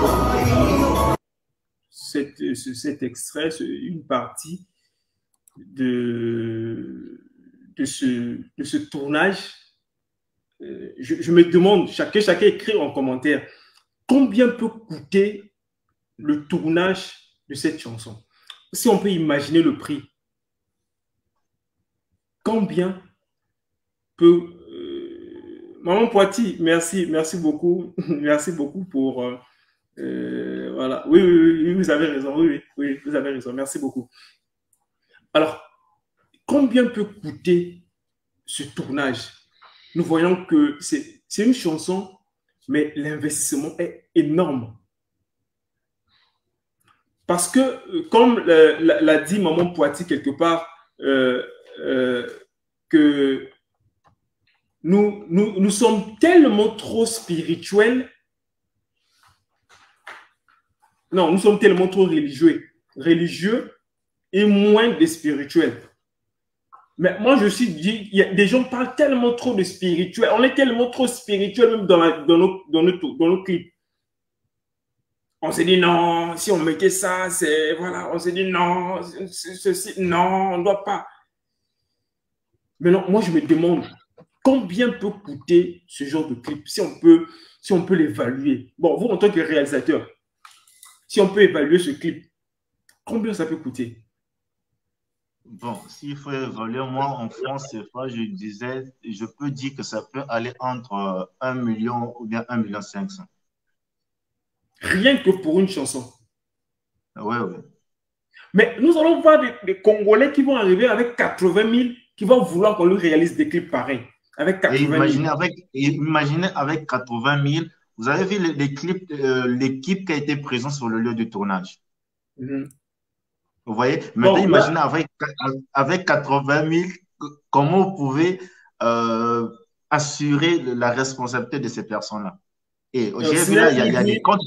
S1: cet, cet extrait, une partie de, de, ce, de ce tournage. Euh, je, je me demande, chacun, chacun écrit en commentaire, combien peut coûter le tournage de cette chanson? Si on peut imaginer le prix, combien peut... Maman Poiti, merci, merci beaucoup, merci beaucoup pour, euh, euh, voilà, oui, oui, oui, vous avez raison, oui, oui, oui, vous avez raison, merci beaucoup. Alors, combien peut coûter ce tournage? Nous voyons que c'est une chanson, mais l'investissement est énorme. Parce que, comme l'a dit Maman Poiti quelque part, euh, euh, que Nous, nous, nous sommes tellement trop spirituels. Non, nous sommes tellement trop religieux, religieux et moins des spirituels. Mais moi, je suis dit, il y a des gens parlent tellement trop de spirituel. On est tellement trop spirituel même dans, la, dans, nos, dans, nos, dans nos clips. On s'est dit non, si on mettait ça, c'est voilà. On s'est dit non, ceci, non, on ne doit pas. Mais non, moi, je me demande. Combien peut coûter ce genre de clip, si on peut, si on peut l'évaluer? Bon, vous, en tant que réalisateur, si on peut évaluer ce clip, combien ça peut coûter?
S2: Bon, s'il faut évaluer, moi, en France, je disais, je peux dire que ça peut aller entre un million ou bien un million cinq cents.
S1: Rien que pour une chanson?
S2: Oui, oui.
S1: Mais nous allons voir des, des Congolais qui vont arriver avec quatre-vingt mille, qui vont vouloir qu'on leur réalise des clips pareils. Avec quatre-vingt mille.
S2: Et imaginez, avec, imaginez avec quatre-vingt mille, vous avez vu les, les clips, euh, l'équipe qui a été présente sur le lieu du tournage. Mm-hmm. Vous voyez? Maintenant, bon, imaginez là, avec, avec quatre-vingt mille, comment vous pouvez euh, assurer la responsabilité de ces personnes-là. Et j'ai vu là, il y, y a des comptes.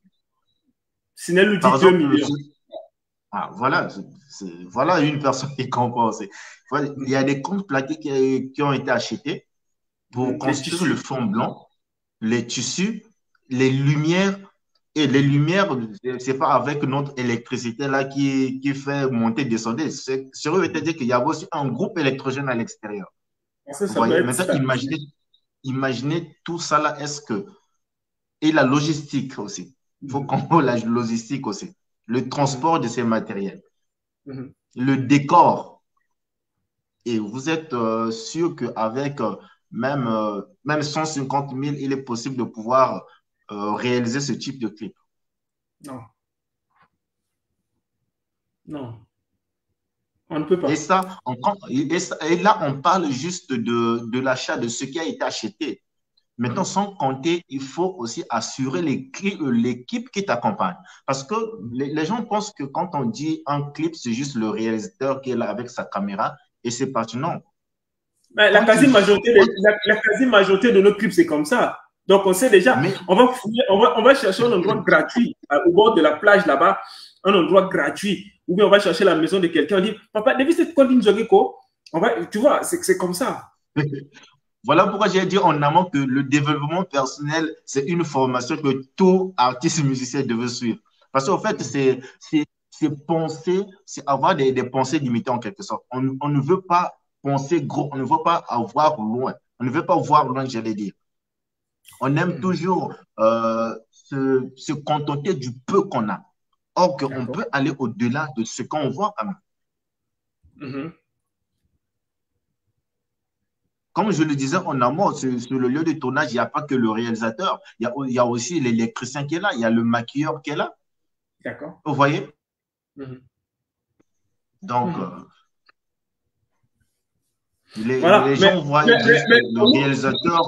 S1: Sinel nous dit deux millions.
S2: Ah, voilà, voilà une personne qui compense. Il y a des comptes plaqués qui, qui ont été achetés pour les construire tissus. Le fond blanc, les tissus, les lumières. Et les lumières, c'est pas avec notre électricité là qui, qui fait monter, descendre. C'est eux, c'est-à-dire qu'il y a aussi un groupe électrogène à l'extérieur. Maintenant, imaginez, imaginez tout ça là, est-ce que. Et la logistique aussi. Il faut qu'on voit la logistique aussi. Le transport de ces matériels. Mm-hmm. Le décor. Et vous êtes euh, sûr qu'avec euh, même, euh, même cent cinquante mille, il est possible de pouvoir euh, réaliser ce type de clip?
S1: Non. Non. On ne peut pas.
S2: Et, ça, on, et, ça, et là, on parle juste de, de l'achat de ce qui a été acheté. Maintenant, sans compter, il faut aussi assurer l'équipe qui t'accompagne. Parce que les, les gens pensent que quand on dit un clip, c'est juste le réalisateur qui est là avec sa caméra et c'est parti. Non.
S1: Mais la quasi-majorité de, la, la quasi-majorité de nos clips, c'est comme ça. Donc, on sait déjà, mais, on, va fouiller, on, va, on va chercher un endroit gratuit au bord de la plage là-bas, un endroit gratuit. Ou bien on va chercher la maison de quelqu'un. On dit, papa, depuis cette cantine Jogeko, on va, tu vois, c'est comme ça.
S2: Voilà pourquoi j'ai dit en amont que le développement personnel, c'est une formation que tout artiste musicien devait suivre. Parce qu'en fait, c'est penser, c'est avoir des, des pensées limitées en quelque sorte. On, on ne veut pas penser gros, on ne veut pas avoir loin. On ne veut pas voir loin, j'allais dire. On aime toujours euh, se, se contenter du peu qu'on a. Or qu'on peut aller au-delà de ce qu'on voit quand même.
S1: Mm-hmm.
S2: Comme je le disais en amont, sur, sur le lieu de tournage, il n'y a pas que le réalisateur, il y a, il y a aussi l'électricien qui est là, il y a le maquilleur qui est là.
S1: D'accord.
S2: Vous voyez?
S1: Mm-hmm.
S2: Donc,
S1: mm-hmm.
S2: euh, les,
S1: voilà.
S2: les gens mais, voient mais, juste mais, le nous, réalisateur.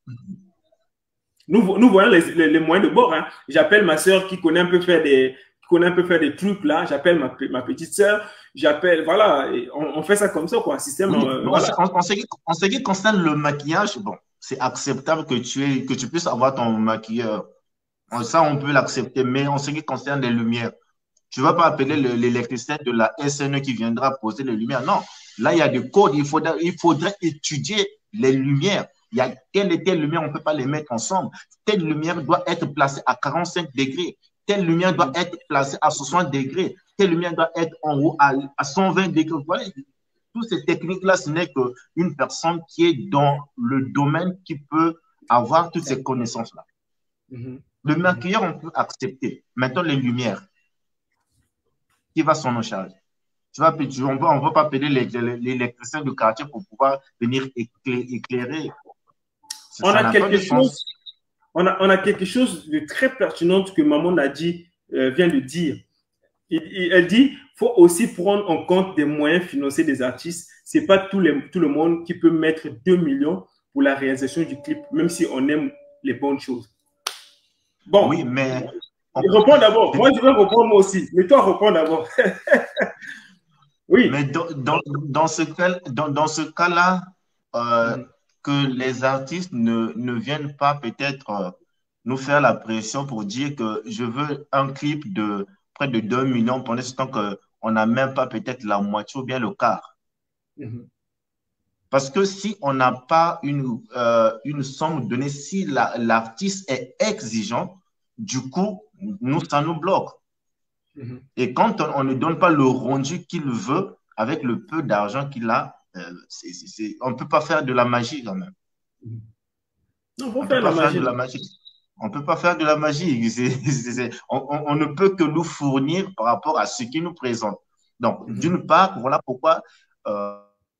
S1: Nous, nous voyons les, les, les moyens de bord. Hein. J'appelle ma soeur qui connaît un peu faire des, qui connaît un peu faire des trucs là. J'appelle ma, ma petite soeur. J'appelle, voilà. On, on fait ça comme ça, quoi. Un système.
S2: Oui,
S1: euh,
S2: en,
S1: voilà.
S2: en, en, ce qui, en ce qui concerne le maquillage, bon, c'est acceptable que tu, aies, que tu puisses avoir ton maquilleur. Ça, on peut l'accepter. Mais en ce qui concerne les lumières, tu ne vas pas appeler l'électricien de la S N E qui viendra poser les lumières. Non. Là, il y a des codes. Il faudrait, il faudrait étudier les lumières. Il y a telle et telle lumière, on ne peut pas les mettre ensemble. Telle lumière doit être placée à quarante-cinq degrés. Telle lumière doit être placée à soixante degrés. Telle lumière doit être en haut à, à cent vingt degrés. Vous voyez, toutes ces techniques-là, ce n'est qu'une personne qui est dans le domaine qui peut avoir toutes ces connaissances-là. Mm-hmm. Le maquilleur, on peut accepter. Maintenant, les lumières. Qui va s'en charge? Tu vas, on ne va pas payer l'électricien du quartier pour pouvoir venir éclairer.
S1: On a, quelque chose, on, a, on a quelque chose de très pertinent que Maman Nadi euh, vient de dire. Il, il, elle dit qu'il faut aussi prendre en compte des moyens financiers des artistes. Ce n'est pas tout, les, tout le monde qui peut mettre deux millions pour la réalisation du clip, même si on aime les bonnes choses. Bon,
S2: oui, mais...
S1: On... Reprends d'abord. Moi, je vais reprendre moi aussi. Mais toi, reprends d'abord.
S2: Oui. Mais dans, dans, dans ce cas, dans, dans ce cas-là, euh, mm. que les artistes ne, ne viennent pas peut-être euh, nous faire la pression pour dire que je veux un clip de près de deux millions pendant ce temps qu'on n'a même pas peut-être la moitié ou bien le quart. Mm-hmm. Parce que si on n'a pas une, euh, une somme donnée, si l'artiste la, est exigeant, du coup, nous, ça nous bloque. Mm-hmm. Et quand on, on ne donne pas le rendu qu'il veut, avec le peu d'argent qu'il a, euh, c'est, c'est, c'est, on ne peut pas faire de la magie quand même.
S1: Mm-hmm. Non, on
S2: ne
S1: peut
S2: pas faire de la magie. On ne peut pas faire de la magie. C'est, c'est, c'est, on, on, on ne peut que nous fournir par rapport à ce qu'il nous présente. Donc, mm-hmm. d'une part, voilà pourquoi euh,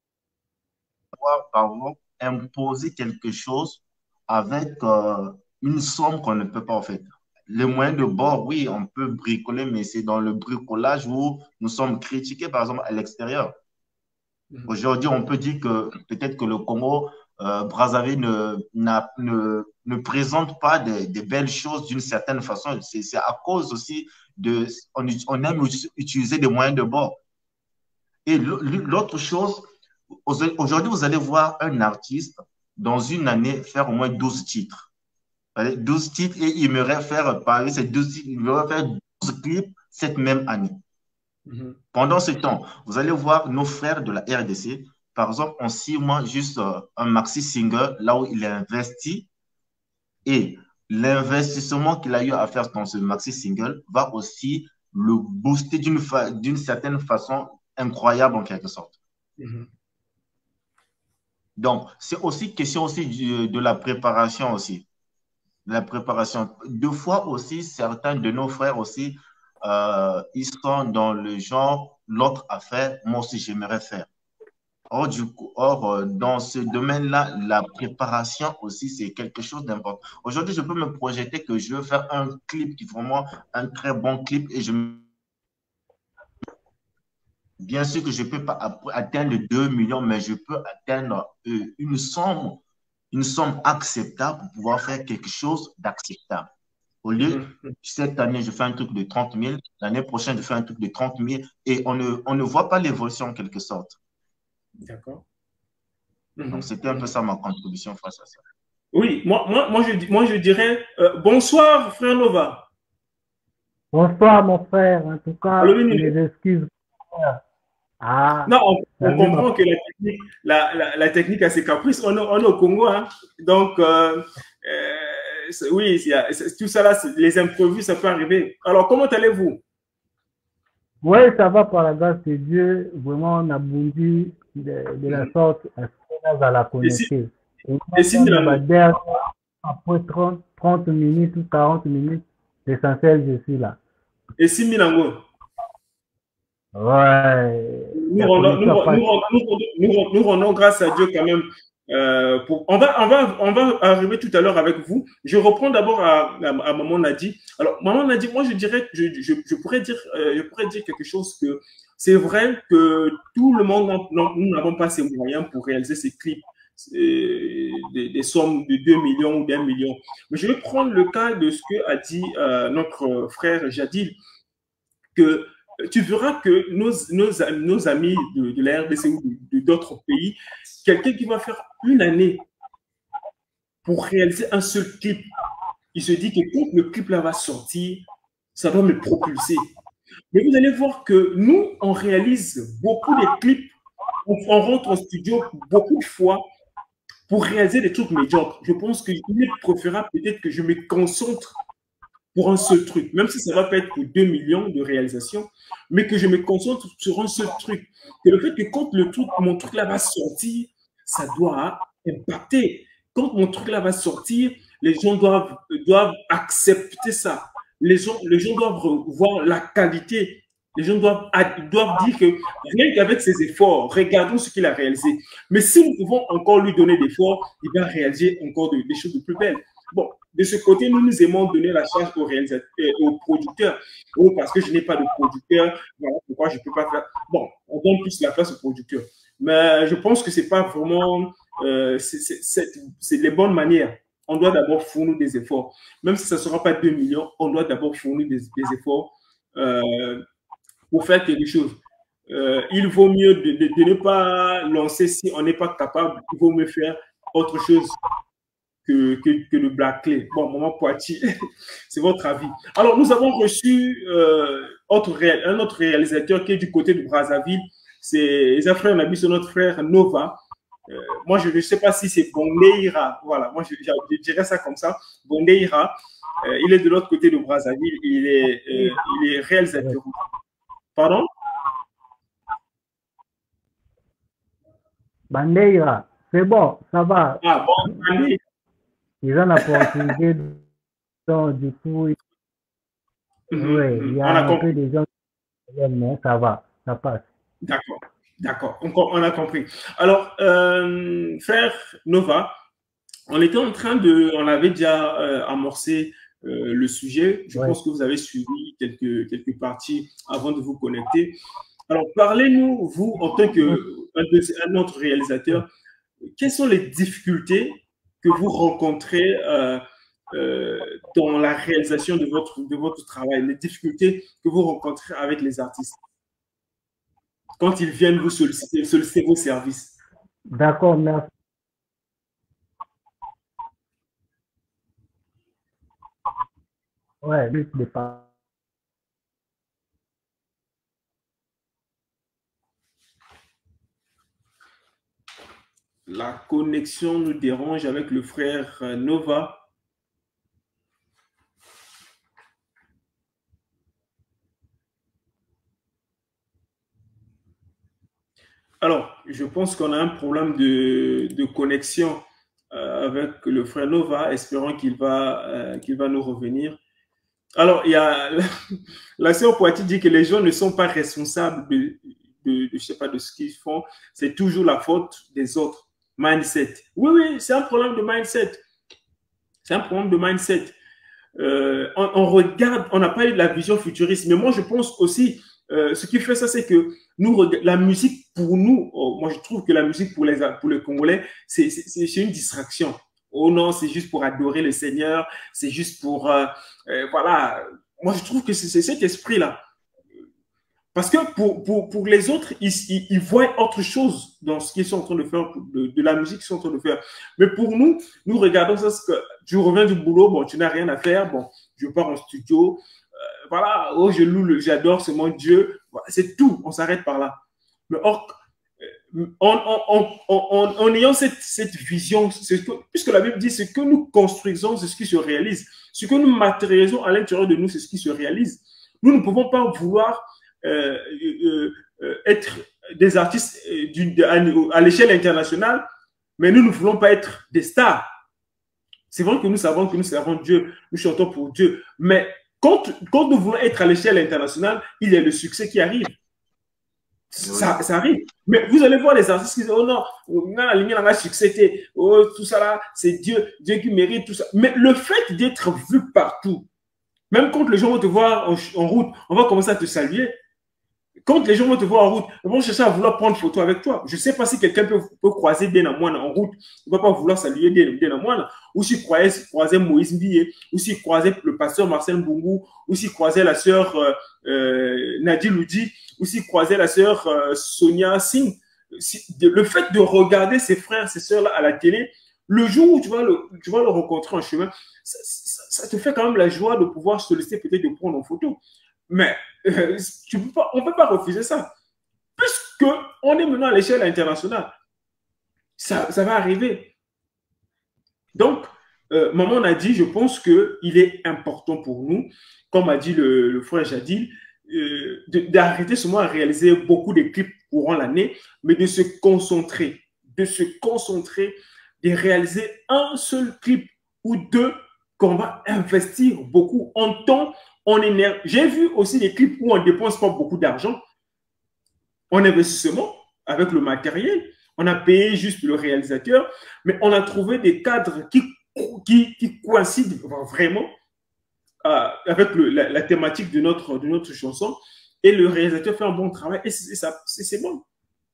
S2: pardon, imposer quelque chose avec euh, une somme qu'on ne peut pas en fait. Les moyens de bord, oui, on peut bricoler, mais c'est dans le bricolage où nous sommes critiqués, par exemple, à l'extérieur. Mm-hmm. Aujourd'hui, on peut dire que peut-être que le Congo, euh, Brazzaville ne, ne, ne présente pas de, de belles choses d'une certaine façon. C'est, c'est à cause aussi de... On, on aime utiliser des moyens de bord. Et l'autre chose, aujourd'hui, vous allez voir un artiste, dans une année, faire au moins douze titres. douze titres et il aimerait faire, par ces douze titres, il aimerait faire douze clips cette même année. Mm-hmm. Pendant ce temps, vous allez voir nos frères de la R D C, par exemple, en six mois, juste euh, un maxi single, là où il a investi, et l'investissement qu'il a eu à faire dans ce maxi single va aussi le booster d'une fa- d'une certaine façon incroyable en quelque sorte. Mm-hmm. Donc, c'est aussi question aussi du, de la préparation aussi. La préparation. Deux fois aussi, certains de nos frères aussi, euh, ils sont dans le genre, l'autre a fait, moi aussi j'aimerais faire. Or, du coup, or, dans ce domaine-là, la préparation aussi, c'est quelque chose d'important. Aujourd'hui, je peux me projeter que je veux faire un clip qui est vraiment un très bon clip et je Bien sûr que je ne peux pas atteindre deux millions, mais je peux atteindre euh, une somme une somme acceptable pour pouvoir faire quelque chose d'acceptable. Au lieu, mm-hmm. cette année, je fais un truc de trente mille, l'année prochaine, je fais un truc de trente mille, et on ne, on ne voit pas l'évolution en quelque sorte.
S1: D'accord.
S2: Mm-hmm. Donc, c'était un peu ça ma contribution face à ça.
S1: Oui, moi, moi, moi, je, moi je dirais euh, bonsoir, frère Nova.
S4: Bonsoir, mon frère. En tout cas, mes excuses.
S1: Ah, non, on, on comprend ma... que la technique, la, la, la technique a ses caprices. On est, on est au Congo, hein. Donc, euh, euh, oui, y a, tout ça là, les imprévus, ça peut arriver. Alors, comment allez-vous?
S4: Oui, ça va par la grâce de Dieu. Vraiment, on a bondi de, de la sorte à ce qu'on a la connecter. Et, et si la... Après trente, trente minutes ou quarante minutes, l'essentiel, je suis là.
S1: Et si Milango.
S4: Ouais.
S1: Nous rendons, nous, nous, nous, nous rendons grâce à Dieu quand même. Euh, pour, on, va, on, va, on va arriver tout à l'heure avec vous. Je reprends d'abord à, à, à Maman Nadi. Alors, Maman Nadi, moi je dirais, je, je, je, pourrais dire, euh, je pourrais dire quelque chose que c'est vrai que tout le monde, nous n'avons pas ces moyens pour réaliser ces clips, euh, des, des sommes de deux millions ou d'un million. Mais je vais prendre le cas de ce que a dit euh, notre frère Jadil, que tu verras que nos, nos, nos amis de, de la R D C ou de d'autres pays, quelqu'un qui va faire une année pour réaliser un seul clip, il se dit que quand le clip là va sortir, ça va me propulser. Mais vous allez voir que nous, on réalise beaucoup de clips, on, on rentre en studio beaucoup de fois pour réaliser des trucs médiocres. Je pense qu'il est préférable peut-être que je me concentre pour un seul truc, même si ça va pas être pour deux millions de réalisations, mais que je me concentre sur un seul truc. Que le fait que quand le truc, mon truc là va sortir, ça doit impacter. Quand mon truc là va sortir, les gens doivent, doivent accepter ça. Les gens, les gens doivent voir la qualité. Les gens doivent, doivent dire que rien qu'avec ses efforts, regardons ce qu'il a réalisé. Mais si nous pouvons encore lui donner des efforts, il va réaliser encore de, des choses de plus belles. Bon, de ce côté, nous nous aimons donner la charge aux réalisateurs, aux producteurs. Oh, parce que je n'ai pas de producteur, voilà pourquoi je ne peux pas faire. Bon, on donne plus la place aux producteurs. Mais je pense que ce n'est pas vraiment euh, c'est les bonnes manières. On doit d'abord fournir des efforts. Même si ça ne sera pas deux millions, on doit d'abord fournir des, des efforts euh, pour faire quelque chose. Euh, il vaut mieux de, de, de ne pas lancer si on n'est pas capable. Il vaut mieux faire autre chose que, que, que le Blackley. Bon, Maman Poitiers, c'est votre avis. Alors, nous avons reçu euh, autre, un autre réalisateur qui est du côté de Brazzaville. C'est Zafré Nabi, c'est notre frère Nova. Euh, moi, je ne sais pas si c'est Bondeira. Voilà, moi, je, je dirais ça comme ça. Bondeira. Euh, il est de l'autre côté de Brazzaville. Il est, euh, il est réalisateur. Pardon?
S4: Bandeira. C'est bon, ça va.
S1: Ah, bon, Bandeira.
S4: Ils ont l'opportunité, donc du coup, oui,
S1: Mm-hmm.
S4: il y a, a un peu de gens qui viennent, mais ça va, ça passe.
S1: D'accord, d'accord, on, on a compris. Alors, euh, frère Nova, on était en train de, on avait déjà euh, amorcé euh, le sujet. Je ouais. pense que vous avez suivi quelques, quelques parties avant de vous connecter. Alors, parlez-nous, vous, en tant qu'un autre réalisateur, quelles sont les difficultés que vous rencontrez euh, euh, dans la réalisation de votre, de votre travail, les difficultés que vous rencontrez avec les artistes quand ils viennent vous solliciter, solliciter vos services?
S4: D'accord, merci. Ouais, plus de pas.
S1: La connexion nous dérange avec le frère Nova. Alors, je pense qu'on a un problème de, de connexion euh, avec le frère Nova, espérant qu'il va, euh, qu'il va nous revenir. Alors, il y a la, la sœur Poitiers dit que les gens ne sont pas responsables de, de, de je sais pas, de ce qu'ils font. C'est toujours la faute des autres. Mindset. Oui, oui, c'est un problème de mindset. C'est un problème de mindset. Euh, on, on regarde, on n'a pas eu de la vision futuriste, mais moi, je pense aussi, euh, ce qui fait ça, c'est que nous, la musique, pour nous, oh, moi, je trouve que la musique pour les, pour les Congolais, c'est une distraction. Oh non, c'est juste pour adorer le Seigneur, c'est juste pour, euh, euh, voilà. Moi, je trouve que c'est cet esprit-là. Parce que pour, pour, pour les autres, ils, ils, ils voient autre chose dans ce qu'ils sont en train de faire, de, de la musique qu'ils sont en train de faire. Mais pour nous, nous regardons ça, que tu reviens du boulot, bon, tu n'as rien à faire, bon, je pars en studio, euh, voilà, oh, je loue, j'adore, c'est mon Dieu, voilà, c'est tout, on s'arrête par là. Mais or, en, en, en, en, en ayant cette, cette vision, que, puisque la Bible dit, ce que nous construisons, c'est ce qui se réalise. Ce que nous matérialisons à l'intérieur de nous, c'est ce qui se réalise. Nous ne pouvons pas vouloir Euh, euh, euh, être des artistes euh, à, à l'échelle internationale, mais nous ne voulons pas être des stars. C'est vrai que nous savons que nous servons Dieu, nous chantons pour Dieu, mais quand, quand nous voulons être à l'échelle internationale, il y a le succès qui arrive. Ça, ça arrive. Mais vous allez voir les artistes qui disent, oh non, on a la ligne, on a succès, oh, tout ça là, c'est Dieu, Dieu qui mérite tout ça. Mais le fait d'être vu partout, même quand les gens vont te voir en, en route, on va commencer à te saluer. Quand les gens vont te voir en route, ils vont chercher à vouloir prendre photo avec toi. Je ne sais pas si quelqu'un peut, peut croiser Dena Moine en route. Il ne va pas vouloir saluer Dena Moine. Ou s'il croisait, croisait Moïse Mbiye, ou s'il croisait le pasteur Marcel Mbungu, ou s'il croisait la sœur euh, euh, Nadi Loudi, ou s'il croisait la sœur euh, Sonia Singh. Le fait de regarder ses frères, ses sœurs là à la télé, le jour où tu vas le, tu vas le rencontrer en chemin, ça, ça, ça te fait quand même la joie de pouvoir solliciter peut-être de prendre en photo. Mais euh, tu peux pas, on ne peut pas refuser ça. Puisqu'on est maintenant à l'échelle internationale. Ça, ça va arriver. Donc, euh, maman a dit, je pense qu'il est important pour nous, comme a dit le, le frère Jadil, euh, d'arrêter seulement à réaliser beaucoup de clips courant l'année, mais de se concentrer, de se concentrer, de réaliser un seul clip ou deux qu'on va investir beaucoup en temps. On énergie. J'ai vu aussi des clips où on ne dépense pas beaucoup d'argent en investissement avec le matériel. On a payé juste le réalisateur, mais on a trouvé des cadres qui, qui, qui coïncident vraiment euh, avec le, la, la thématique de notre, de notre chanson. Et le réalisateur fait un bon travail et c'est bon.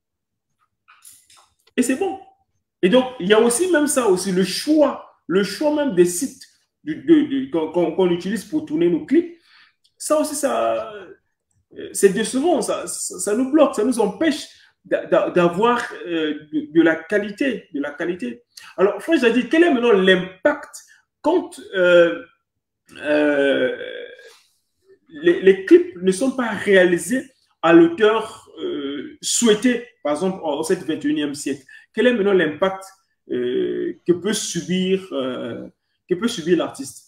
S1: Et c'est bon. Et donc, il y a aussi même ça aussi, le choix, le choix même des sites de, de, de, qu'on qu'on utilise pour tourner nos clips. Ça aussi, ça, c'est décevant, ça, ça, ça nous bloque, ça nous empêche d'avoir euh, de, de la qualité, de la qualité. Alors, Frère, j'ai dit, quel est maintenant l'impact quand euh, euh, les, les clips ne sont pas réalisés à l'auteur euh, souhaité, par exemple, en ce vingt et unième siècle? Quel est maintenant l'impact euh, que peut subir, euh, que peut subir l'artiste?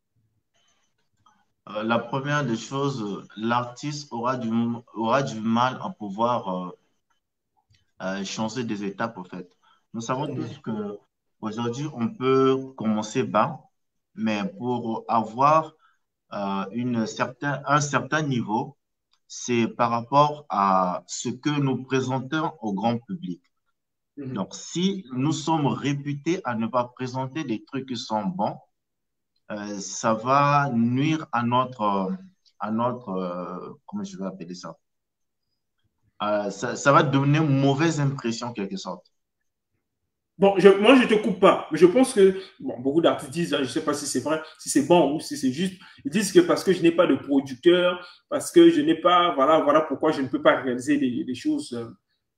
S2: Euh, la première des choses, l'artiste aura du, aura du mal à pouvoir euh, euh, changer des étapes, en fait. Nous savons tous qu'aujourd'hui, on peut commencer bas, mais pour avoir euh, une certain, un certain niveau, c'est par rapport à ce que nous présentons au grand public. Mmh. Donc, si nous sommes réputés à ne pas présenter des trucs qui sont bons, Euh, ça va nuire à notre, à notre euh, comment je vais appeler ça? Euh, ça, ça va donner une mauvaise impression, en quelque sorte.
S1: Bon, je, moi, je ne te coupe pas, mais je pense que bon, beaucoup d'artistes disent, je ne sais pas si c'est vrai, si c'est bon ou si c'est juste, ils disent que parce que je n'ai pas de producteur, parce que je n'ai pas, voilà, voilà pourquoi je ne peux pas réaliser des, des choses. Euh...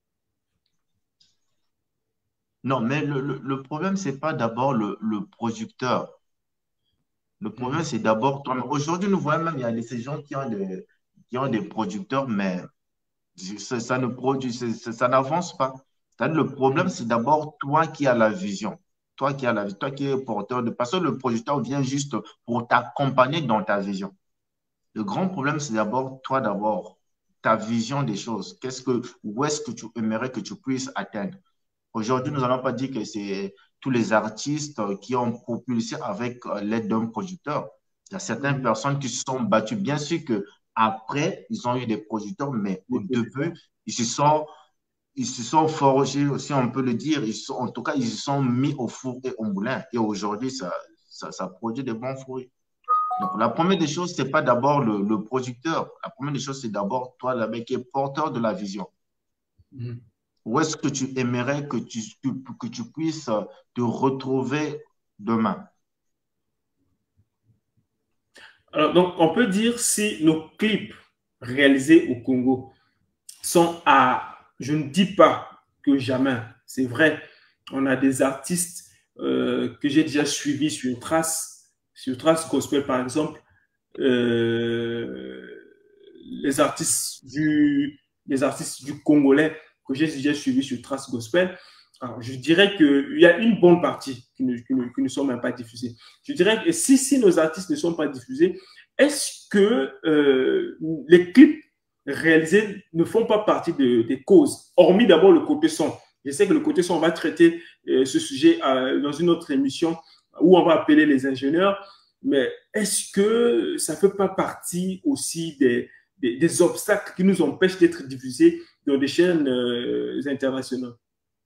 S2: Non, mais le, le, le problème, ce n'est pas d'abord le, le producteur. Le problème, c'est d'abord toi. Aujourd'hui, nous voyons même, il y a ces gens qui ont des, qui ont des producteurs, mais ça, ça ne produit, ça, ça n'avance pas. Le problème, c'est d'abord toi qui as la vision. Toi qui as la toi qui es porteur de. Parce que le producteur vient juste pour t'accompagner dans ta vision. Le grand problème, c'est d'abord toi, d'abord, ta vision des choses. Qu'est-ce que, où est-ce que tu aimerais que tu puisses atteindre? Aujourd'hui, nous n'allons pas dire que c'est tous les artistes qui ont propulsé avec l'aide d'un producteur. Il y a certaines personnes qui se sont battues. Bien sûr qu'après, ils ont eu des producteurs, mais au début, ils se sont, ils se sont forgés, aussi on peut le dire. Ils sont, en tout cas, ils se sont mis au four et au moulin. Et aujourd'hui, ça, ça, ça produit des bons fruits. Donc, la première des choses, ce n'est pas d'abord le, le producteur. La première des choses, c'est d'abord toi, le mec qui est porteur de la vision. Mm-hmm. Où est-ce que tu aimerais que tu, que tu puisses te retrouver demain?
S1: Alors, donc, on peut dire si nos clips réalisés au Congo sont à, je ne dis pas que jamais, c'est vrai, on a des artistes euh, que j'ai déjà suivis sur une trace, sur Trace Gospel par exemple, euh, les artistes du, les artistes du Congolais que j'ai déjà suivi sur Trace Gospel. Alors, je dirais qu'il y a une bonne partie qui ne, qui, ne, qui ne sont même pas diffusées. Je dirais que si, si nos artistes ne sont pas diffusés, est-ce que euh, les clips réalisés ne font pas partie de, des causes, hormis d'abord le côté son? Je sais que le côté son, on va traiter euh, ce sujet euh, dans une autre émission où on va appeler les ingénieurs. Mais est-ce que ça ne fait pas partie aussi des, des, des obstacles qui nous empêchent d'être diffusés dans des chaînes euh, internationales?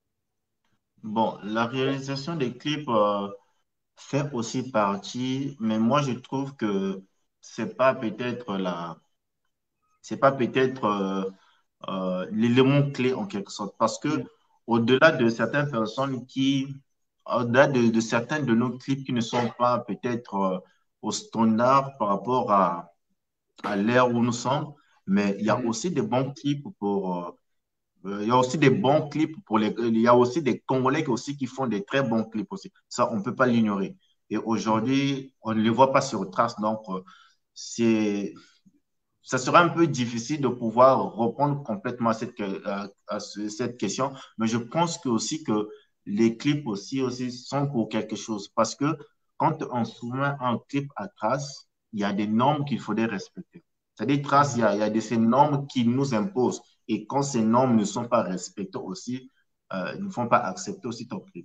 S2: Bon, la réalisation des clips euh, fait aussi partie, mais moi je trouve que c'est pas peut-être la, c'est pas peut-être euh, euh, l'élément clé en quelque sorte, parce que
S1: Mm.
S2: au-delà de certaines personnes qui, au-delà de, de certains de nos clips qui ne sont pas peut-être euh, au standard par rapport à, à l'ère où nous sommes, mais il y a
S1: Mm.
S2: aussi des bons clips pour euh, euh, il y a aussi des bons clips pour les. Il y a aussi des Congolais qui aussi qui font des très bons clips aussi. Ça, on ne peut pas l'ignorer. Et aujourd'hui, on ne les voit pas sur Trace. Donc, euh, c'est, ça sera un peu difficile de pouvoir répondre complètement à cette, à, à ce- cette question. Mais je pense que aussi que les clips aussi, aussi sont pour quelque chose. Parce que quand on soumet un clip à Trace, il y a des normes qu'il faudrait respecter. C'est-à-dire, Trace, il y a, il y a de ces normes qui nous imposent. Et quand ces normes ne sont pas respectées aussi, euh, ils ne font pas accepter aussi ton clip.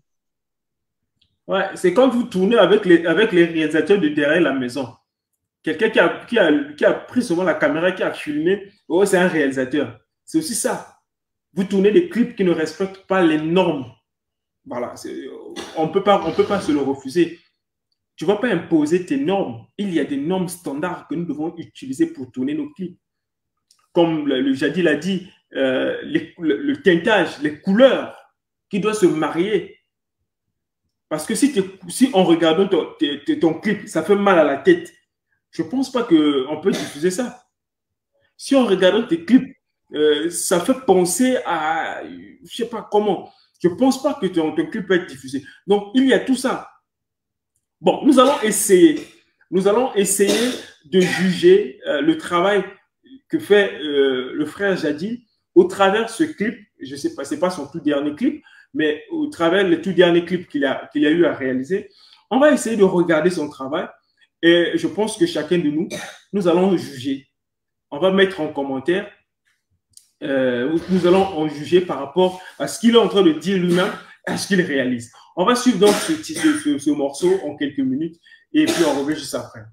S1: Ouais, c'est quand vous tournez avec les, avec les réalisateurs de derrière la maison. Quelqu'un qui a, qui, a, qui a pris souvent la caméra, qui a filmé, oh, c'est un réalisateur. C'est aussi ça. Vous tournez des clips qui ne respectent pas les normes. Voilà, on ne peut pas, on peut pas se le refuser. Tu ne vas pas imposer tes normes. Il y a des normes standards que nous devons utiliser pour tourner nos clips. Comme le, le Jadi l'a dit, euh, les, le, le teintage, les couleurs qui doivent se marier. Parce que si, si en regardant ton, ton clip, ça fait mal à la tête, je ne pense pas qu'on peut diffuser ça. Si en regardant tes clips, euh, ça fait penser à, je ne sais pas comment, je ne pense pas que ton, ton clip peut être diffusé. Donc, il y a tout ça. Bon, nous allons essayer, nous allons essayer de juger euh, le travail que fait euh, le frère Jadi au travers de ce clip. Je ne sais pas, ce n'est pas son tout dernier clip, mais au travers le tout dernier clip qu'il a, qu'il a eu à réaliser. On va essayer de regarder son travail et je pense que chacun de nous, nous allons juger. On va mettre en commentaire, euh, nous allons en juger par rapport à ce qu'il est en train de dire lui-même, à ce qu'il réalise. On va suivre donc ce, ce, ce, ce morceau en quelques minutes et puis on revient juste après.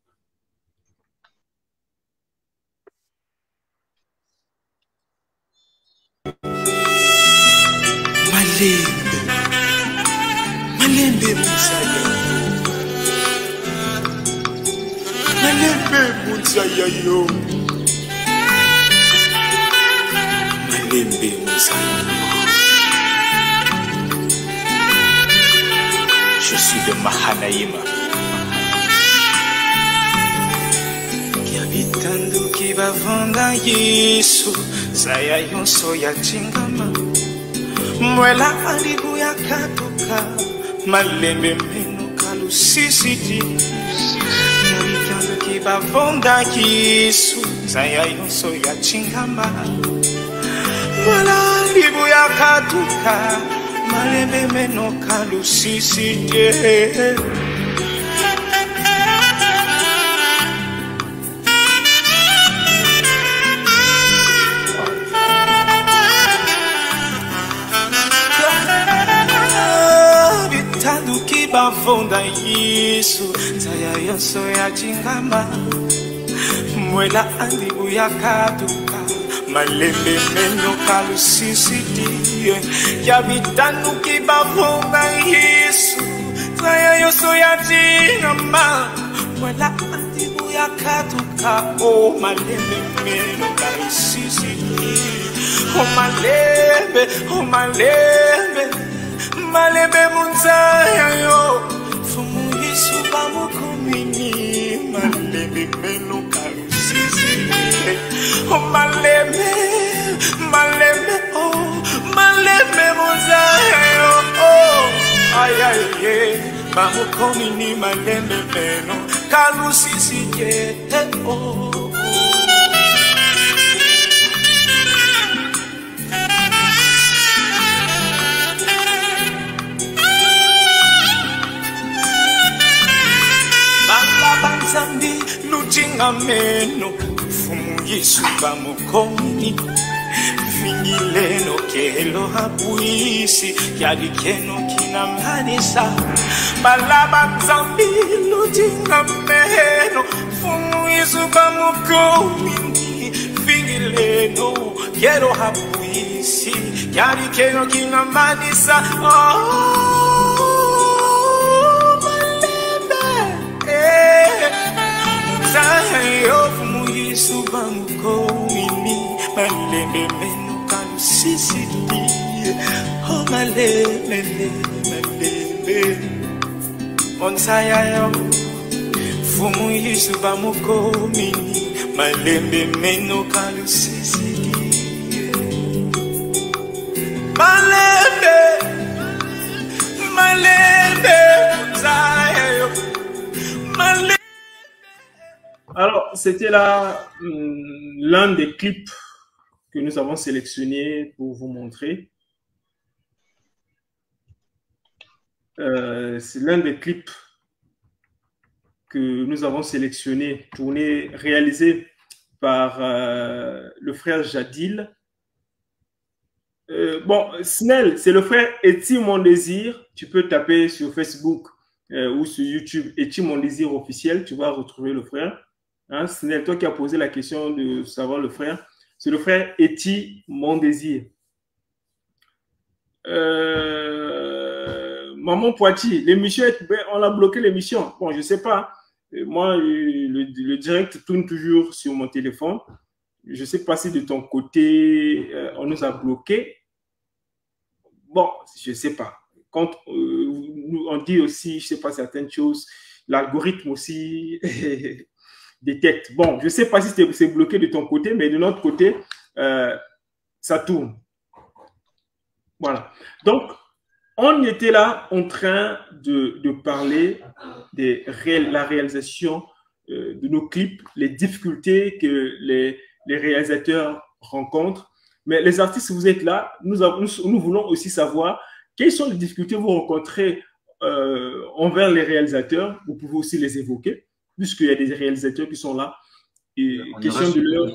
S5: Malembe, Malembe Moussaya, Malembe Moussaya yo, Malembe Moussaya. Je suis de Mahanaïma. Kiabitandu kibavonda Yesu, Zaya yonso ya chingama. Mwela alibu ya katoka, Malembe meno kalu sisiti. Kiabitandu kibavonda Yesu, Zaya yonso ya chingama. Mwela alibu ya katoka, Malembe meno kalu sisiti. Bavonda Yesu, Zaya yonso ya chingama. Mwela andibu ya kaduka, Malembe meno kalu sisiti. Kiabitanu kibavonda Yesu, Zaya yonso ya chingama. Mwela andibu ya kaduka, oh Malembe meno kalu sisiti. Oh Malembe, oh Malembe, Malembe Moussaya yo, Fumu Yesu bamukomini. Malembe meno kalu sisi. Oh Malembe, Malembe oh, Malembe Moussaya yo, oh, ay ay ye, bamukomini Malembe meno kalu sisi ye, oh. Banzambi lujinga meno, Fumu Yesu bamukomini. fingileno kelo hapuisi yalikeno kinamanisa balaba nzambilu tingameno fumu izuba mukomini fingileno kelo hapuisi yalikeno kinamanisa oh malembe eh zayo fumu izuba mukomini malembe meno kalusisili oh malembe malembe Onsaya fumu yisuba mukomini malembe meno kalusisili malembe malembe onsaya malembe.
S1: Alors, c'était là hum, l'un des clips que nous avons sélectionné pour vous montrer. Euh, c'est l'un des clips que nous avons sélectionné, tourné, réalisé par euh, le frère Jadil. Euh, bon, Snell, c'est le frère Eti Mon Désir. Tu peux taper sur Facebook euh, ou sur YouTube Eti Mon Désir officiel. Tu vas retrouver le frère. Hein, Snell, toi qui as posé la question de savoir le frère, c'est le frère Eti Mon Désir. Euh, Maman Poitiers, l'émission, on a bloqué l'émission. Bon, je ne sais pas. Moi, le, le direct tourne toujours sur mon téléphone. Je ne sais pas si de ton côté, euh, on nous a bloqué. Bon, je ne sais pas. Quand euh, on dit aussi, je ne sais pas, certaines choses, l'algorithme aussi détecte. Bon, je ne sais pas si c'est bloqué de ton côté, mais de notre côté, euh, ça tourne. Voilà. Donc, on était là en train de, de parler de ré la réalisation euh, de nos clips, les difficultés que les, les réalisateurs rencontrent. Mais les artistes, vous êtes là, nous, avons, nous, nous voulons aussi savoir quelles sont les difficultés que vous rencontrez euh, envers les réalisateurs. Vous pouvez aussi les évoquer, puisqu'il y a des réalisateurs qui sont là. Et
S2: on
S1: question de leur...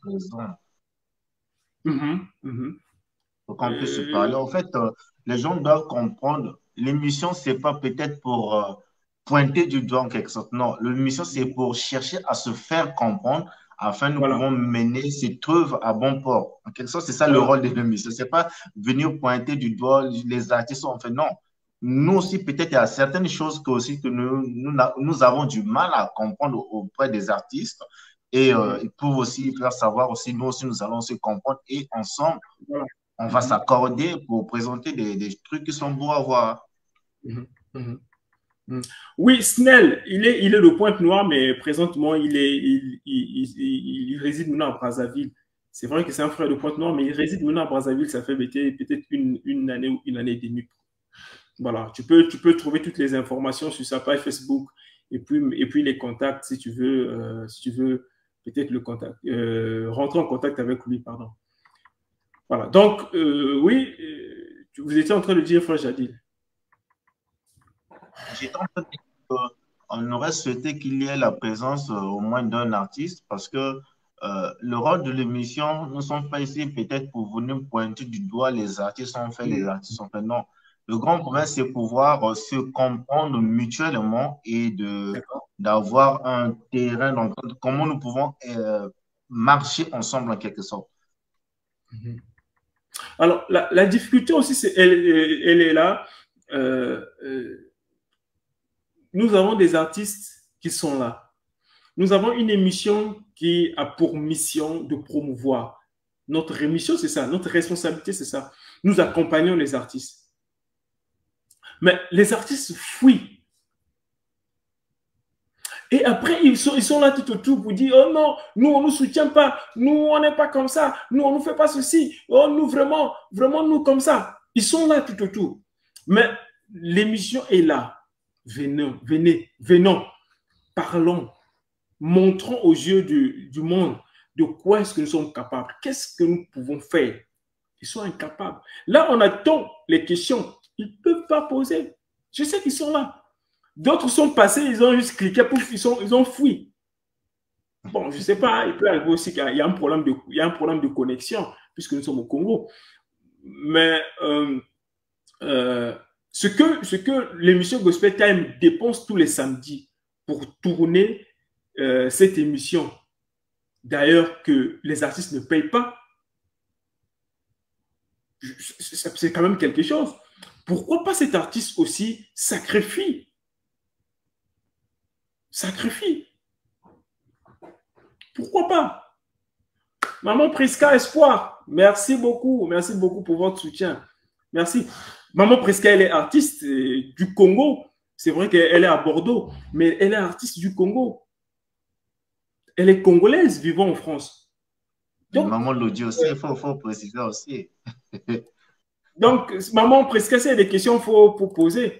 S2: Mm-hmm, mm-hmm. Pour qu'on puisse euh... se parler. En fait, euh, les gens doivent comprendre, l'émission, ce n'est pas peut-être pour euh, pointer du doigt en quelque sorte. Non, l'émission, c'est pour chercher à se faire comprendre afin que nous voilà. pouvons mener ces œuvres à bon port. En quelque sorte, c'est ça voilà. le rôle de l'émission. Ce n'est pas venir pointer du doigt les artistes. En fait, non. Nous aussi, peut-être, il y a certaines choses que, aussi, que nous, nous, nous avons du mal à comprendre auprès des artistes. Et euh, ils peuvent aussi faire savoir aussi, nous aussi, nous allons se comprendre et ensemble, voilà. on va s'accorder pour présenter des, des trucs qui sont beaux à voir.
S1: Mm-hmm. Mm-hmm. Oui, Snell, il est, il est de Pointe-Noire, mais présentement, il, est, il, il, il, il réside maintenant à Brazzaville. C'est vrai que c'est un frère de Pointe-Noire, mais il réside maintenant à Brazzaville. Ça fait peut-être une, une année ou une année et demie. Voilà, tu peux, tu peux trouver toutes les informations sur sa page Facebook et puis, et puis les contacts si tu veux, euh, si tu veux peut-être le contact, euh, rentrer en contact avec lui, pardon. Voilà, donc, euh, oui, euh, vous étiez en train de dire, frère Jadil.
S2: J'étais en train de dire qu'on aurait souhaité qu'il y ait la présence euh, au moins d'un artiste parce que euh, le rôle de l'émission, nous ne sommes pas ici peut-être pour venir pointer du doigt les artistes ont fait, les artistes ont fait, non. Le grand problème, c'est pouvoir euh, se comprendre mutuellement et d'avoir un terrain, donc comment nous pouvons euh, marcher ensemble en quelque sorte.
S1: Mm-hmm. Alors, la, la difficulté aussi, c'est, elle, elle est là. Euh, euh, nous avons des artistes qui sont là. Nous avons une émission qui a pour mission de promouvoir. Notre émission, c'est ça. Notre responsabilité, c'est ça. Nous accompagnons les artistes. Mais les artistes fuient. Et après, ils sont, ils sont là tout autour pour dire, oh non, nous, on ne nous soutient pas. Nous, on n'est pas comme ça. Nous, on ne fait pas ceci. Oh, nous, vraiment, vraiment, nous, comme ça. Ils sont là tout autour. Mais l'émission est là. Venons, venez, venons, parlons, montrons aux yeux du, du monde de quoi est-ce que nous sommes capables. Qu'est-ce que nous pouvons faire? Ils sont incapables. Là, on attend les questions. Ils ne peuvent pas poser. Je sais qu'ils sont là. D'autres sont passés, ils ont juste cliqué, pouf, ils, sont, ils ont fui. Bon, je ne sais pas, il peut arriver aussi qu'il y a un problème de, il y a un problème de connexion. puisque nous sommes au Congo. Mais euh, euh, ce que, ce que l'émission Gospel Time dépense tous les samedis pour tourner euh, cette émission, d'ailleurs que les artistes ne payent pas, c'est quand même quelque chose. Pourquoi pas cet artiste aussi sacrifie Sacrifie. Pourquoi pas? Maman Prisca Espoir, merci beaucoup. Merci beaucoup pour votre soutien. Merci. Maman Prisca, elle est artiste du Congo. C'est vrai qu'elle est à Bordeaux, mais elle est artiste du Congo. Elle est congolaise vivant en France.
S2: Donc, maman Lodi aussi, il faut, faut préciser aussi.
S1: Donc, maman Prisca, c'est des questions qu'il faut, faut poser.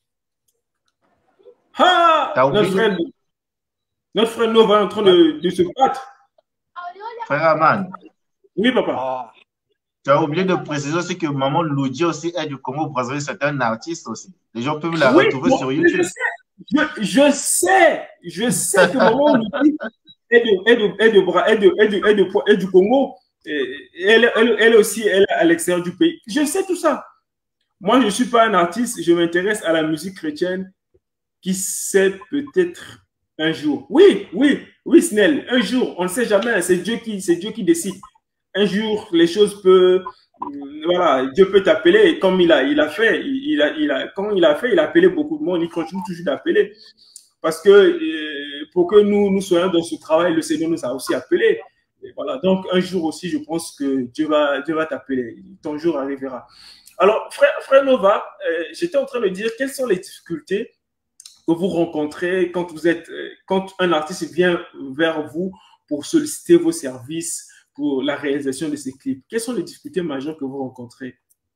S1: Ah, notre frère, notre frère Nova est en train de, de se battre.
S2: Frère Aman.
S1: Oui, papa.
S2: Tu as oublié de préciser aussi que maman Lodi aussi est du Congo Brazzaville, c'est un artiste aussi. Les gens peuvent la oui, retrouver bon, sur YouTube.
S1: Je sais, je, je sais, je sais que maman Lodi est, de, est, de, est, de, est, de, est, de, est, de, est du Congo. Et elle, elle, elle aussi, elle est à l'extérieur du pays. Je sais tout ça. Moi, je ne suis pas un artiste, je m'intéresse à la musique chrétienne. Qui sait peut-être un jour. Oui, oui, oui, Snell, un jour, on ne sait jamais, c'est Dieu qui, c'est Dieu qui décide. Un jour, les choses peuvent, voilà, Dieu peut t'appeler, comme il a, il a fait, il a, il a, quand il a fait, il a appelé beaucoup de monde, il continue toujours d'appeler. Parce que euh, pour que nous, nous soyons dans ce travail, le Seigneur nous a aussi appelés. Et voilà, donc un jour aussi, je pense que Dieu va, Dieu va t'appeler, ton jour arrivera. Alors, frère, frère Nova, euh, j'étais en train de dire quelles sont les difficultés que vous rencontrez quand vous êtes, quand un artiste vient vers vous pour solliciter vos services pour la réalisation de ces clips. Quelles sont les difficultés majeures que vous rencontrez?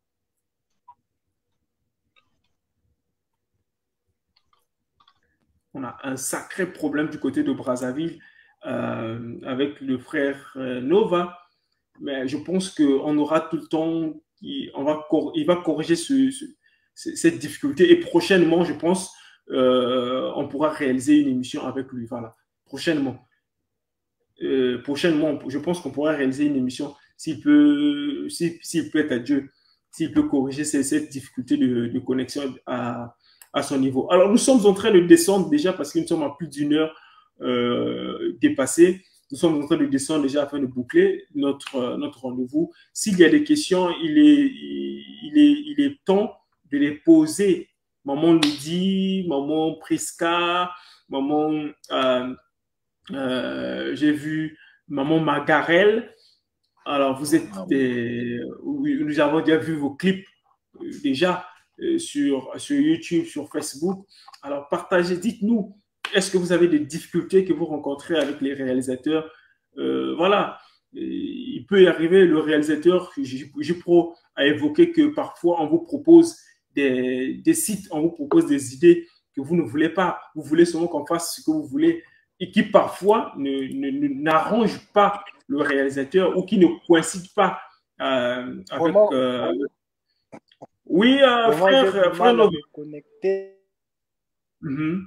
S1: On a un sacré problème du côté de Brazzaville euh, avec le frère euh, Nova, mais je pense qu'on aura tout le temps, il, on va, il va corriger ce, ce, cette difficulté et prochainement, je pense, Euh, on pourra réaliser une émission avec lui. Voilà, prochainement. Euh, prochainement, je pense qu'on pourra réaliser une émission s'il peut, s'il, s'il peut être à Dieu, s'il peut corriger cette, cette difficulté de, de connexion à, à son niveau. Alors, nous sommes en train de descendre déjà parce que nous sommes à plus d'une heure euh, dépassée. Nous sommes en train de descendre déjà afin de boucler notre, euh, notre rendez-vous. S'il y a des questions, il est, il est, il est temps de les poser. Maman Ludi, maman Prisca, maman, euh, euh, j'ai vu maman Margarelle. Alors, vous êtes des, nous avons déjà vu vos clips euh, déjà euh, sur, sur YouTube, sur Facebook. Alors, partagez, dites-nous, est-ce que vous avez des difficultés que vous rencontrez avec les réalisateurs? euh, Voilà, il peut y arriver, le réalisateur, J-Pro a évoqué que parfois on vous propose Des, des sites, on vous propose des idées que vous ne voulez pas. Vous voulez seulement qu'on fasse ce que vous voulez et qui parfois ne, ne, ne, n'arrangent pas le réalisateur ou qui ne coïncident pas euh, avec...
S6: Comment,
S1: euh... Oui, euh, frère, frère Nové.
S6: Connecté.
S1: Mm-hmm.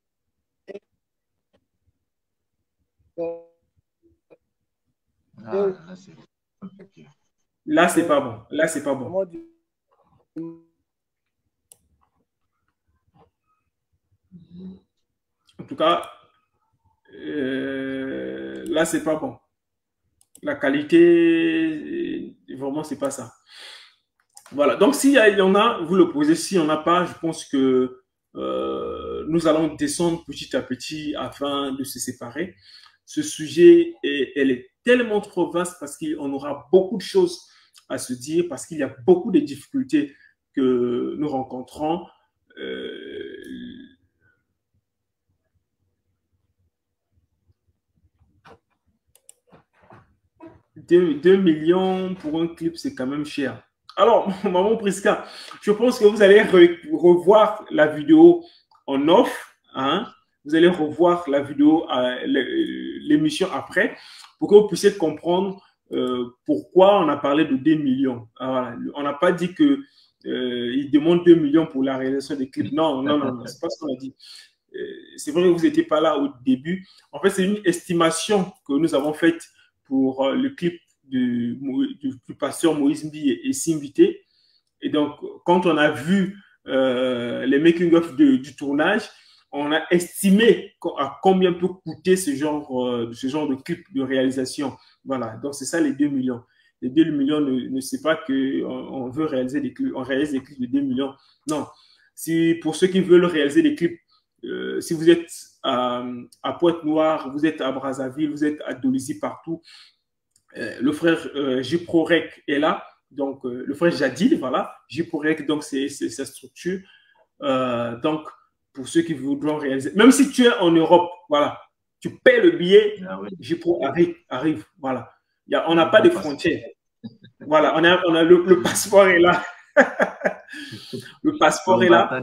S2: Ah, là, c'est compliqué.
S1: Là, c'est pas bon. Là, c'est pas bon. En tout cas, euh, là, c'est pas bon. La qualité, vraiment, c'est pas ça. Voilà. Donc, s'il y en a, vous le posez. S'il n'y en a pas, je pense que euh, nous allons descendre petit à petit afin de se séparer. Ce sujet, est, elle est tellement trop vaste parce qu'on aura beaucoup de choses à se dire, parce qu'il y a beaucoup de difficultés que nous rencontrons. Euh, deux millions pour un clip, c'est quand même cher. Alors, maman Prisca, je pense que vous allez re revoir la vidéo en off. Hein? Vous allez revoir la vidéo, euh, l'émission après, pour que vous puissiez comprendre euh, pourquoi on a parlé de deux millions. Alors, voilà. On n'a pas dit que euh, il demande deux millions pour la réalisation des clips. Non, non, non, non c'est pas ce qu'on a dit. Euh, c'est vrai que vous n'étiez pas là au début. En fait, c'est une estimation que nous avons faite pour euh, le clip de, du, du pasteur Moïse Mbi et, et Simbité. Et donc, quand on a vu euh, les making-of du tournage, on a estimé à combien peut coûter ce genre, euh, ce genre de clip de réalisation. Voilà, donc c'est ça les deux millions. Les deux millions ne, ne c'est pas qu'on on veut réaliser des clips, on réalise des clips de deux millions. Non, si, pour ceux qui veulent réaliser des clips, euh, si vous êtes à, à Pointe-Noire, vous êtes à Brazzaville, vous êtes à Dolisie, partout, euh, le frère euh, Jiprorek est là. Donc, euh, le frère Jadil, voilà, Jiprorek, donc c'est sa structure. Euh, donc, pour ceux qui voudront réaliser, même si tu es en Europe, voilà, tu paies le billet, ah oui. Jipro arrive, arrive, voilà. Y a, on n'a pas de frontières. Voilà, on a, on a le, le passeport est là. Le passeport est là.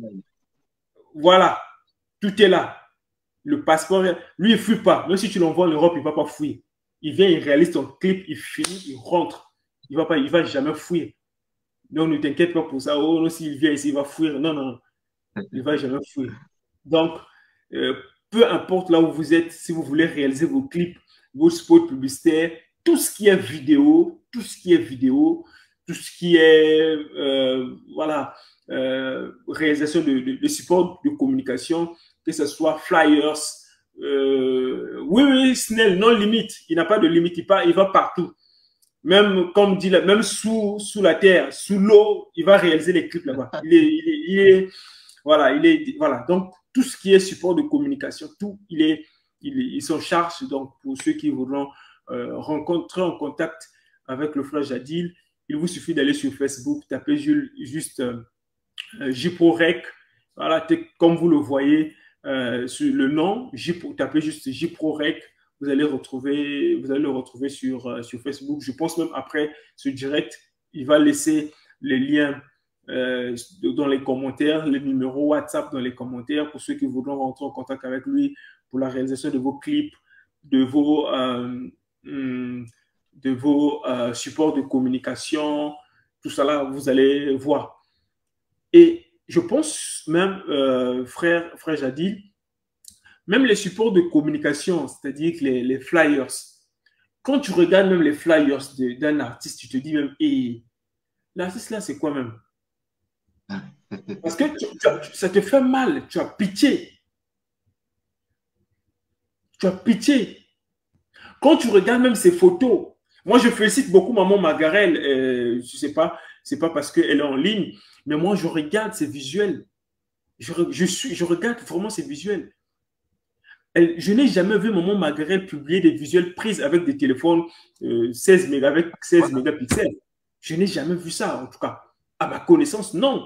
S1: Voilà, tout est là. Le passeport, est... lui, il ne fuit pas. Même si tu l'envoies en Europe, il ne va pas fuir. Il vient, il réalise ton clip, il finit, il rentre. Il ne va, va jamais fuir. Donc, ne t'inquiète pas pour ça. Oh, non, s'il vient ici, il va fuir. Non, non, non. Il ne va jamais fuir. Donc, euh, peu importe là où vous êtes, si vous voulez réaliser vos clips, vos spots publicitaires, tout ce qui est vidéo, tout ce qui est vidéo, tout ce qui est euh, voilà, euh, réalisation de, de, de support de communication, que ce soit flyers, euh, oui, oui, Snell, non limite, il n'a pas de limite, il, part, il va partout. Même, comme dit, même sous, sous la terre, sous l'eau, il va réaliser les clips là-bas. Il est, il est, il est, voilà, il est, voilà. Donc, tout ce qui est support de communication, tout, il est, il, est, il s'en charge. Donc, pour ceux qui voudront euh, rencontrer en contact avec le frère Jadil, il vous suffit d'aller sur Facebook, taper juste euh, Jiprorek. Voilà, comme vous le voyez euh, sur le nom, Jipro, tapez juste Jiprorek. Vous allez retrouver, vous allez le retrouver sur, euh, sur Facebook. Je pense même après ce direct, il va laisser les liens euh, dans les commentaires, les numéros WhatsApp dans les commentaires pour ceux qui voudront rentrer en contact avec lui pour la réalisation de vos clips, de vos, euh, de vos euh, supports de communication, tout ça là, vous allez voir. Et je pense même, euh, frère, frère Jadil, même les supports de communication, c'est-à-dire que les, les flyers, quand tu regardes même les flyers d'un artiste, tu te dis même, hey, l'artiste là, c'est quoi même? Parce que tu, tu, ça te fait mal, tu as pitié. Tu as pitié. Quand tu regardes même ces photos, moi je félicite beaucoup maman Margarelle, euh, je sais pas, c'est pas parce qu'elle est en ligne, mais moi je regarde ces visuels. Je, je, suis, je regarde vraiment ces visuels. Elle, je n'ai jamais vu maman Margarelle publier des visuels prises avec des téléphones euh, seize mégas, avec seize voilà. mégapixels. Je n'ai jamais vu ça, en tout cas. À ma connaissance, non.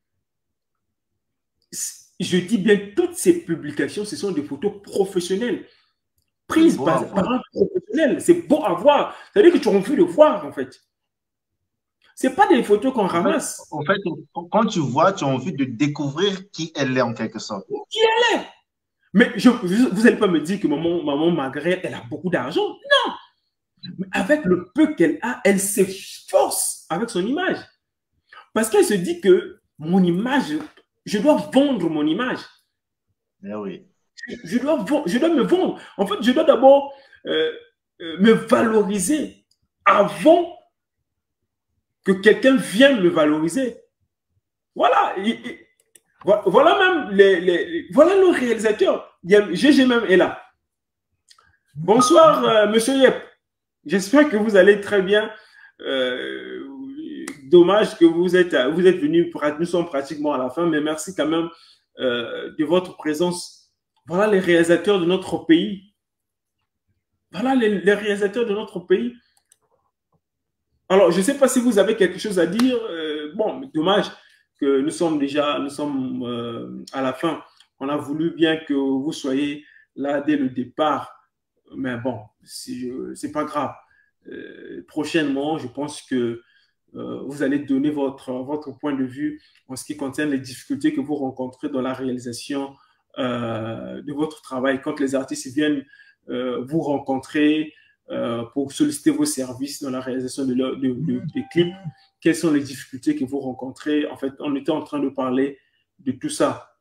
S1: Je dis bien, toutes ces publications, ce sont des photos professionnelles, prises par, par un professionnel. C'est beau à voir. C'est-à-dire que tu as envie de voir, en fait. Ce n'est pas des photos qu'on ramasse.
S2: En fait, quand tu vois, tu as envie de découvrir qui elle est, en quelque sorte.
S1: Qui elle est? Mais je, vous n'allez pas me dire que maman, maman Margaret, elle a beaucoup d'argent. Non. Mais avec le peu qu'elle a, elle s'efforce avec son image. Parce qu'elle se dit que mon image, je dois vendre mon image.
S2: Eh oui.
S1: Je, je, dois, je dois me vendre. En fait, je dois d'abord euh, euh, me valoriser avant que quelqu'un vienne me valoriser. Voilà. Et, et, Voilà même les, les, voilà le réalisateur. G G même est là. Bonsoir, euh, monsieur Yep. J'espère que vous allez très bien. Euh, dommage que vous êtes, vous êtes venu. Nous sommes pratiquement à la fin, mais merci quand même euh, de votre présence. Voilà les réalisateurs de notre pays. Voilà les, les réalisateurs de notre pays. Alors, je ne sais pas si vous avez quelque chose à dire. Euh, bon, mais dommage. Que nous sommes déjà nous sommes, euh, à la fin. On a voulu bien que vous soyez là dès le départ. Mais bon, si c'est pas grave. Euh, prochainement, je pense que euh, vous allez donner votre, votre point de vue en ce qui concerne les difficultés que vous rencontrez dans la réalisation euh, de votre travail. Quand les artistes viennent euh, vous rencontrer euh, pour solliciter vos services dans la réalisation de, leur, de, de, des clips, quelles sont les difficultés que vous rencontrez? En fait, on était en train de parler de tout ça.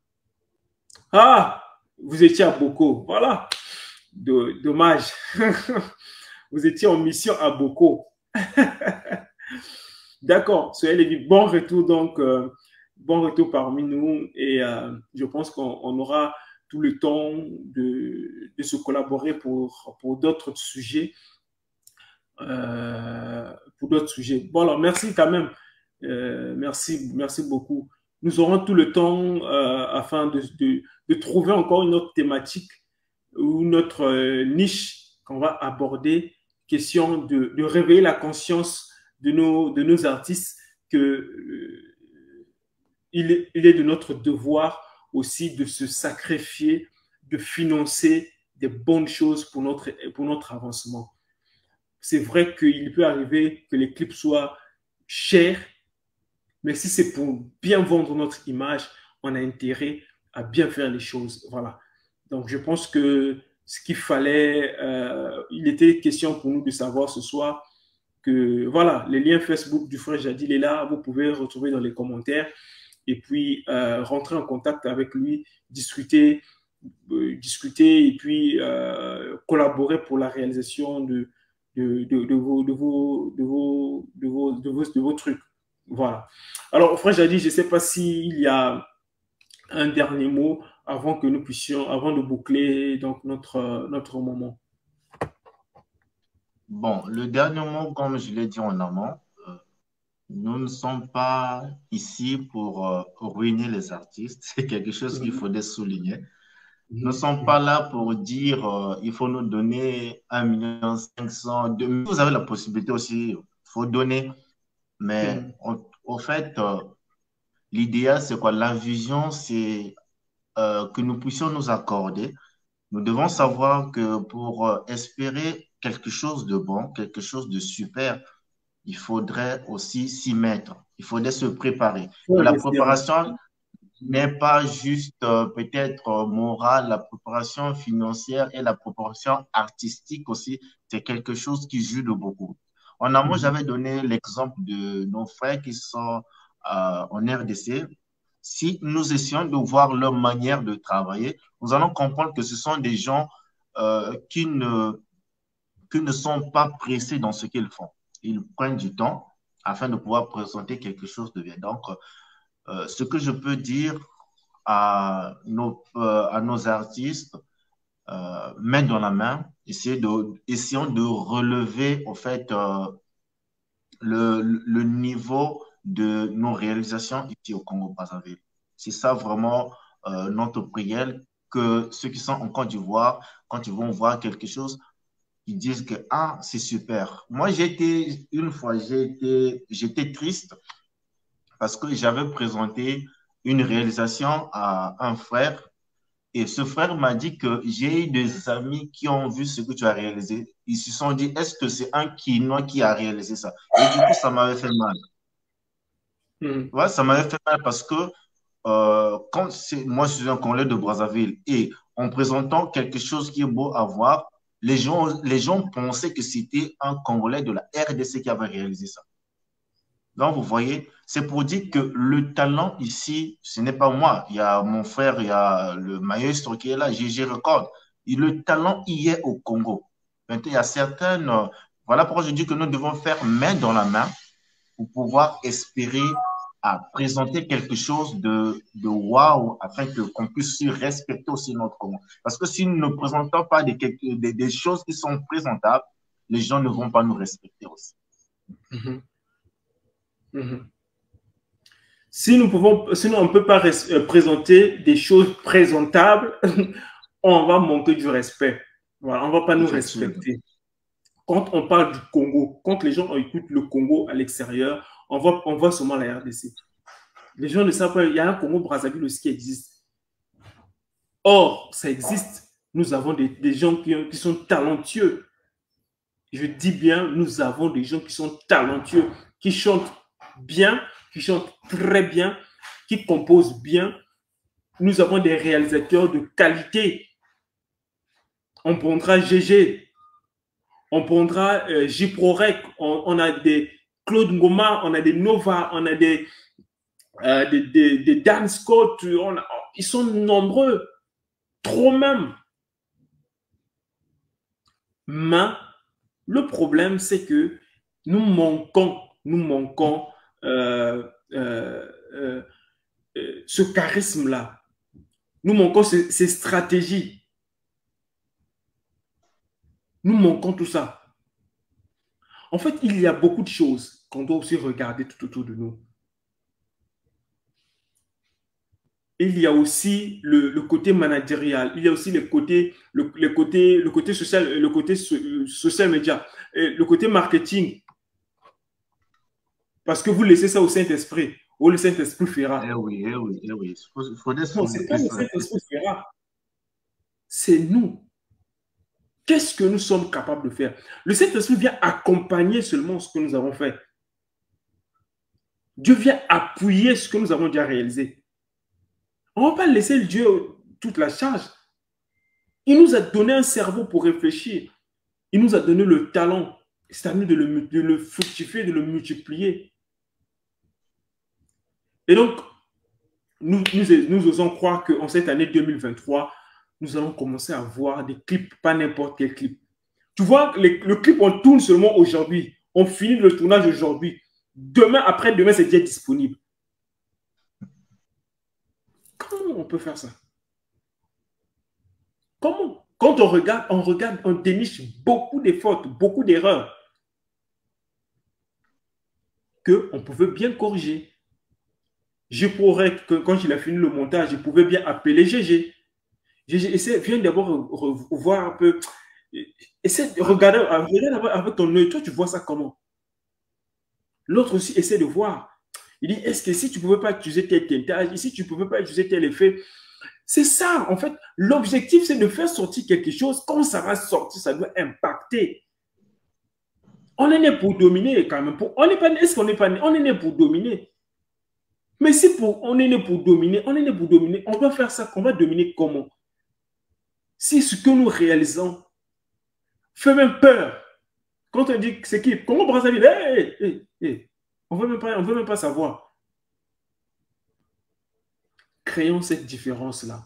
S1: Ah, vous étiez à Boko. Voilà. De, dommage. vous étiez en mission à Boko. D'accord, soyez les vies. Bon retour donc, euh, bon retour parmi nous et euh, je pense qu'on on aura tout le temps de, de se collaborer pour, pour d'autres sujets. Euh, pour d'autres sujets. Bon alors, merci quand même. Euh, merci, merci beaucoup. Nous aurons tout le temps euh, afin de, de, de trouver encore une autre thématique ou notre euh, niche qu'on va aborder, question de, de réveiller la conscience de nos, de nos artistes que euh, il, est, il est de notre devoir aussi de se sacrifier, de financer des bonnes choses pour notre, pour notre avancement. C'est vrai qu'il peut arriver que les clips soient chers, mais si c'est pour bien vendre notre image, on a intérêt à bien faire les choses. Voilà. Donc, je pense que ce qu'il fallait, euh, il était question pour nous de savoir ce soir que, voilà, les liens Facebook du frère Jadil est là, vous pouvez retrouver dans les commentaires et puis euh, rentrer en contact avec lui, discuter, euh, discuter et puis euh, collaborer pour la réalisation de, de, de, de, vos, de, vos, de, vos, de, vos, de, vos, de vos trucs. Voilà. Alors, frère Jadil, je ne sais pas s'il y a un dernier mot avant que nous puissions, avant de boucler donc notre, notre moment.
S2: Bon, le dernier mot, comme je l'ai dit en amont, euh, nous ne sommes pas ici pour euh, ruiner les artistes. C'est quelque chose qu'il faudrait souligner. Nous ne sommes pas là pour dire euh, il faut nous donner un million cinq cents, deux mille. Vous avez la possibilité aussi, il faut donner. Mais au fait, euh, l'idéal, c'est quoi? La vision, c'est euh, que nous puissions nous accorder. Nous devons savoir que pour euh, espérer quelque chose de bon, quelque chose de super, il faudrait aussi s'y mettre. Il faudrait se préparer.
S1: Ouais,
S2: la préparation n'est pas juste euh, peut-être euh, morale, la préparation financière et la préparation artistique aussi, c'est quelque chose qui joue de beaucoup. En amont, j'avais donné l'exemple de nos frères qui sont euh, en R D C. Si nous essayons de voir leur manière de travailler, nous allons comprendre que ce sont des gens euh, qui, ne, qui ne sont pas pressés dans ce qu'ils font. Ils prennent du temps afin de pouvoir présenter quelque chose de bien. Donc, euh, ce que je peux dire à nos, euh, à nos artistes, euh, main dans la main, essayer de, essayons de relever en fait euh, le, le niveau de nos réalisations ici au Congo-Brazzaville. C'est ça vraiment euh, notre prière, que ceux qui sont en Côte d'Ivoire, quand ils vont voir quelque chose, ils disent que ah, c'est super. Moi, j'ai été, une fois, j'ai été, j'étais triste parce que j'avais présenté une réalisation à un frère et ce frère m'a dit que j'ai eu des amis qui ont vu ce que tu as réalisé. Ils se sont dit, est-ce que c'est un Quinois qui a réalisé ça? Et du coup, ça m'avait fait mal. Mm. Ouais, ça m'avait fait mal parce que euh, quand c'est, moi, je suis un Congolais de Brazzaville et en présentant quelque chose qui est beau à voir, les gens, les gens pensaient que c'était un Congolais de la R D C qui avait réalisé ça. Donc, vous voyez, c'est pour dire que le talent ici, ce n'est pas moi. Il y a mon frère, il y a le maestro qui est là, G G Record. Et le talent y est au Congo. Maintenant, il y a certaines... Voilà pourquoi je dis que nous devons faire main dans la main pour pouvoir espérer à présenter quelque chose de, de waouh afin que, qu'on puisse respecter aussi notre Congo. Parce que si nous ne présentons pas des, des, des choses qui sont présentables, les gens ne vont pas nous respecter aussi.
S1: Mm-hmm. Mmh. Si nous pouvons, sinon on ne peut pas présenter des choses présentables, on va manquer du respect. Voilà, on ne va pas nous respecter. Quand on parle du Congo, quand les gens écoutent le Congo à l'extérieur, on voit, on voit seulement la R D C. Les gens ne savent pas, il y a un Congo-Brazzaville aussi qui existe. Or, ça existe. Nous avons des, des gens qui, qui sont talentueux. Je dis bien, nous avons des gens qui sont talentueux, qui chantent bien, qui chantent très bien, qui composent bien. Nous avons des réalisateurs de qualité. On prendra G G, on prendra euh, J-Prorec, on, on a des Claude Ngoma, on a des Nova, on a des, euh, des, des, des Dan Scott, on a, ils sont nombreux, trop même. Mais Le problème, c'est que nous manquons, nous manquons euh, euh, euh, euh, ce charisme-là. Nous manquons ces, ces stratégies. Nous manquons tout ça. En fait, il y a beaucoup de choses qu'on doit aussi regarder tout autour de nous. Il y a aussi le, le côté managérial, il y a aussi le côté, le, le côté, le côté social, le côté so, social média, le côté marketing. Parce que vous laissez ça au Saint-Esprit, ou le Saint-Esprit fera.
S2: Eh oui, eh oui, eh oui. Il faudrait
S1: non, c'est pas le Saint-Esprit fera. C'est nous. Qu'est-ce que nous sommes capables de faire? Le Saint-Esprit vient accompagner seulement ce que nous avons fait. Dieu vient appuyer ce que nous avons déjà réalisé. On ne va pas laisser Dieu toute la charge. Il nous a donné un cerveau pour réfléchir. Il nous a donné le talent. C'est à nous de le, de le fructifier, de le multiplier. Et donc, nous, nous, nous osons croire qu'en cette année deux mille vingt-trois, nous allons commencer à voir des clips, pas n'importe quel clip. Tu vois, les, le clip, on tourne seulement aujourd'hui. On finit le tournage aujourd'hui. Demain, après-demain, c'est déjà disponible. Comment on peut faire ça? Comment? Quand on regarde, on regarde, on déniche beaucoup de fautes, beaucoup d'erreurs qu'on pouvait bien corriger. Je pourrais, que, quand il a fini le montage, je pouvais bien appeler G G. G G, essaie, viens d'abord voir un peu. Essaie de regarder, regarde avec ton œil. Toi, tu vois ça comment? L'autre aussi essaie de voir. Il dit, est-ce que si tu ne pouvais pas utiliser tel tintage, ici tu ne pouvais pas utiliser tel effet? C'est ça, en fait. L'objectif, c'est de faire sortir quelque chose. Quand ça va sortir, ça doit impacter. On est né pour dominer quand même. Pour, on n'est pas, est-ce qu'on n'est pas né? On est né pour dominer. Mais si pour, on est né pour dominer, on est né pour dominer, on va faire ça, on va dominer comment? Si ce que nous réalisons fait même peur. Quand on dit que c'est qui? Comment Brazzaville? Hey, hey, hey. On ne veut même pas, on veut même pas savoir. Créons cette différence-là.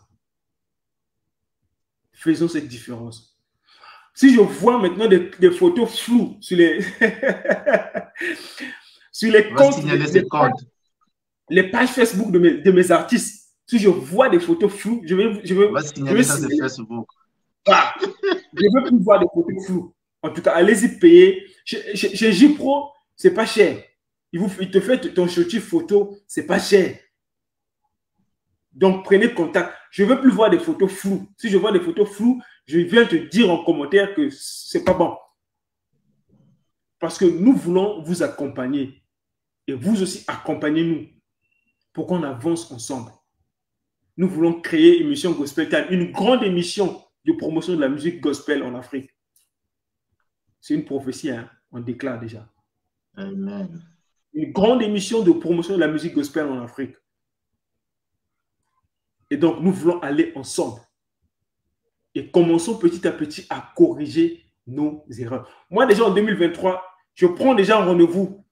S1: Faisons cette différence. Si je vois maintenant des, des photos floues sur les, sur les comptes, les, les, pages, les pages Facebook de mes, de mes artistes, si je vois des photos floues, je vais, je vais,
S2: on va signaler je vais ça signaler. Sur Facebook.
S1: Ah, je ne veux plus voir des photos floues. En tout cas, allez-y payer. Chez, chez, chez J Pro, ce n'est pas cher. Il, vous, il te fait ton shooting photo, ce n'est pas cher. Donc, prenez contact. Je ne veux plus voir des photos floues. Si je vois des photos floues, je viens te dire en commentaire que ce n'est pas bon. Parce que nous voulons vous accompagner. Et vous aussi, accompagnez-nous pour qu'on avance ensemble. Nous voulons créer une émission Gospel Time, une grande émission de promotion de la musique gospel en Afrique. C'est une prophétie, hein? On déclare déjà.
S2: Amen.
S1: Une grande émission de promotion de la musique gospel en Afrique. Et donc, nous voulons aller ensemble. Et commençons petit à petit à corriger nos erreurs. Moi, déjà en deux mille vingt-trois, je prends déjà un rendez-vous.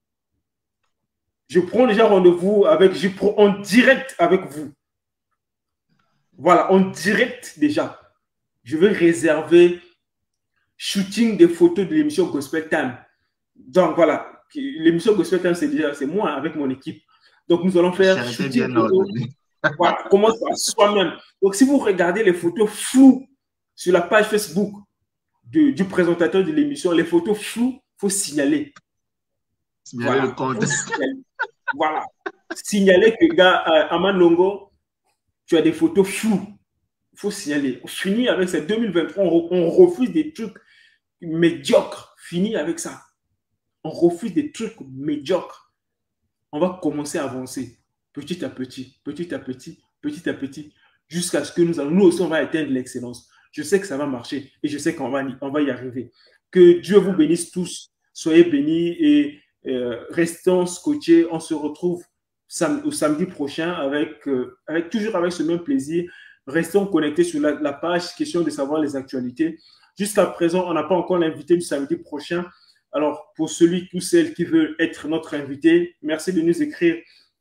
S1: Je prends déjà rendez-vous avec, je prends en direct avec vous. Voilà, en direct déjà. Je vais réserver shooting des photos de l'émission Gospel Time. Donc voilà, l'émission Gospel Time, c'est déjà, c'est moi avec mon équipe. Donc nous allons faire shooting photos. Voilà, commence par soi-même. Donc si vous regardez les photos floues sur la page Facebook de, du présentateur de l'émission, les photos floues, il faut signaler.
S2: Signaler le compte.
S1: Signaler. Voilà. Signaler que, gars, euh, Aman Longo, tu as des photos floues. Il faut signaler. On finit avec ça. deux mille vingt-trois, on, on refuse des trucs médiocres. Fini avec ça. On refuse des trucs médiocres. On va commencer à avancer petit à petit, petit à petit, petit à petit, jusqu'à ce que nous allons, nous aussi, on va atteindre l'excellence. Je sais que ça va marcher et je sais qu'on va, on va y arriver. Que Dieu vous bénisse tous. Soyez bénis et euh, restons scotchés. On se retrouve sam au samedi prochain avec, euh, avec, toujours avec ce même plaisir. Restons connectés sur la, la page, question de savoir les actualités. Jusqu'à présent, on n'a pas encore l'invité du samedi prochain. Alors, pour celui ou celle qui veut être notre invité, merci de nous écrire.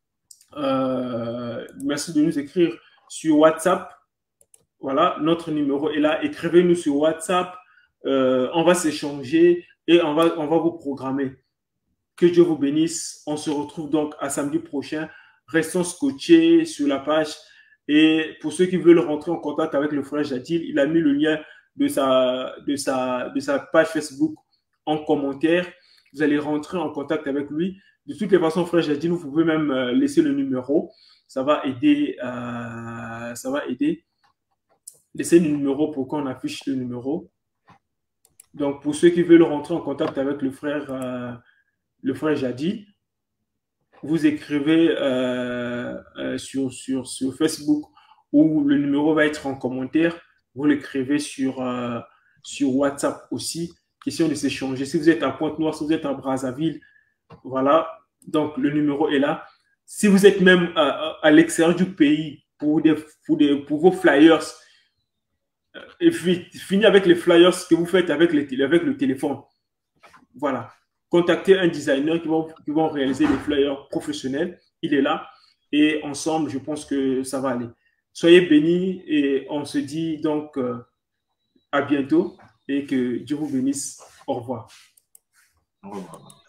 S1: Euh, merci de nous écrire sur WhatsApp. Voilà, notre numéro est là. Écrivez-nous sur WhatsApp Euh, on va s'échanger et on va, on va vous programmer. Que Dieu vous bénisse. On se retrouve donc à samedi prochain. Restons scotchés sur la page. Et pour ceux qui veulent rentrer en contact avec le frère Jadil, il a mis le lien de sa, de sa, de sa page Facebook en commentaire. Vous allez rentrer en contact avec lui. De toutes les façons, frère Jadil, vous pouvez même laisser le numéro. Ça va aider. Euh, ça va aider. Laissez le numéro pour qu'on affiche le numéro. Donc, pour ceux qui veulent rentrer en contact avec le frère, euh, le frère Jadil, vous écrivez euh, euh, sur, sur, sur Facebook où le numéro va être en commentaire. Vous l'écrivez sur, euh, sur WhatsApp aussi. Question de s'échanger. Si vous êtes à Pointe-Noire, si vous êtes à Brazzaville, voilà. Donc, le numéro est là. Si vous êtes même à, à l'extérieur du pays pour, des, pour, des, pour vos flyers, et fini avec les flyers que vous faites avec, les, avec le téléphone. Voilà. Contactez un designer qui va, qui va réaliser des flyers professionnels. Il est là. Et ensemble, je pense que ça va aller. Soyez bénis et on se dit donc euh, à bientôt et que Dieu vous bénisse. Au revoir.
S2: Au revoir.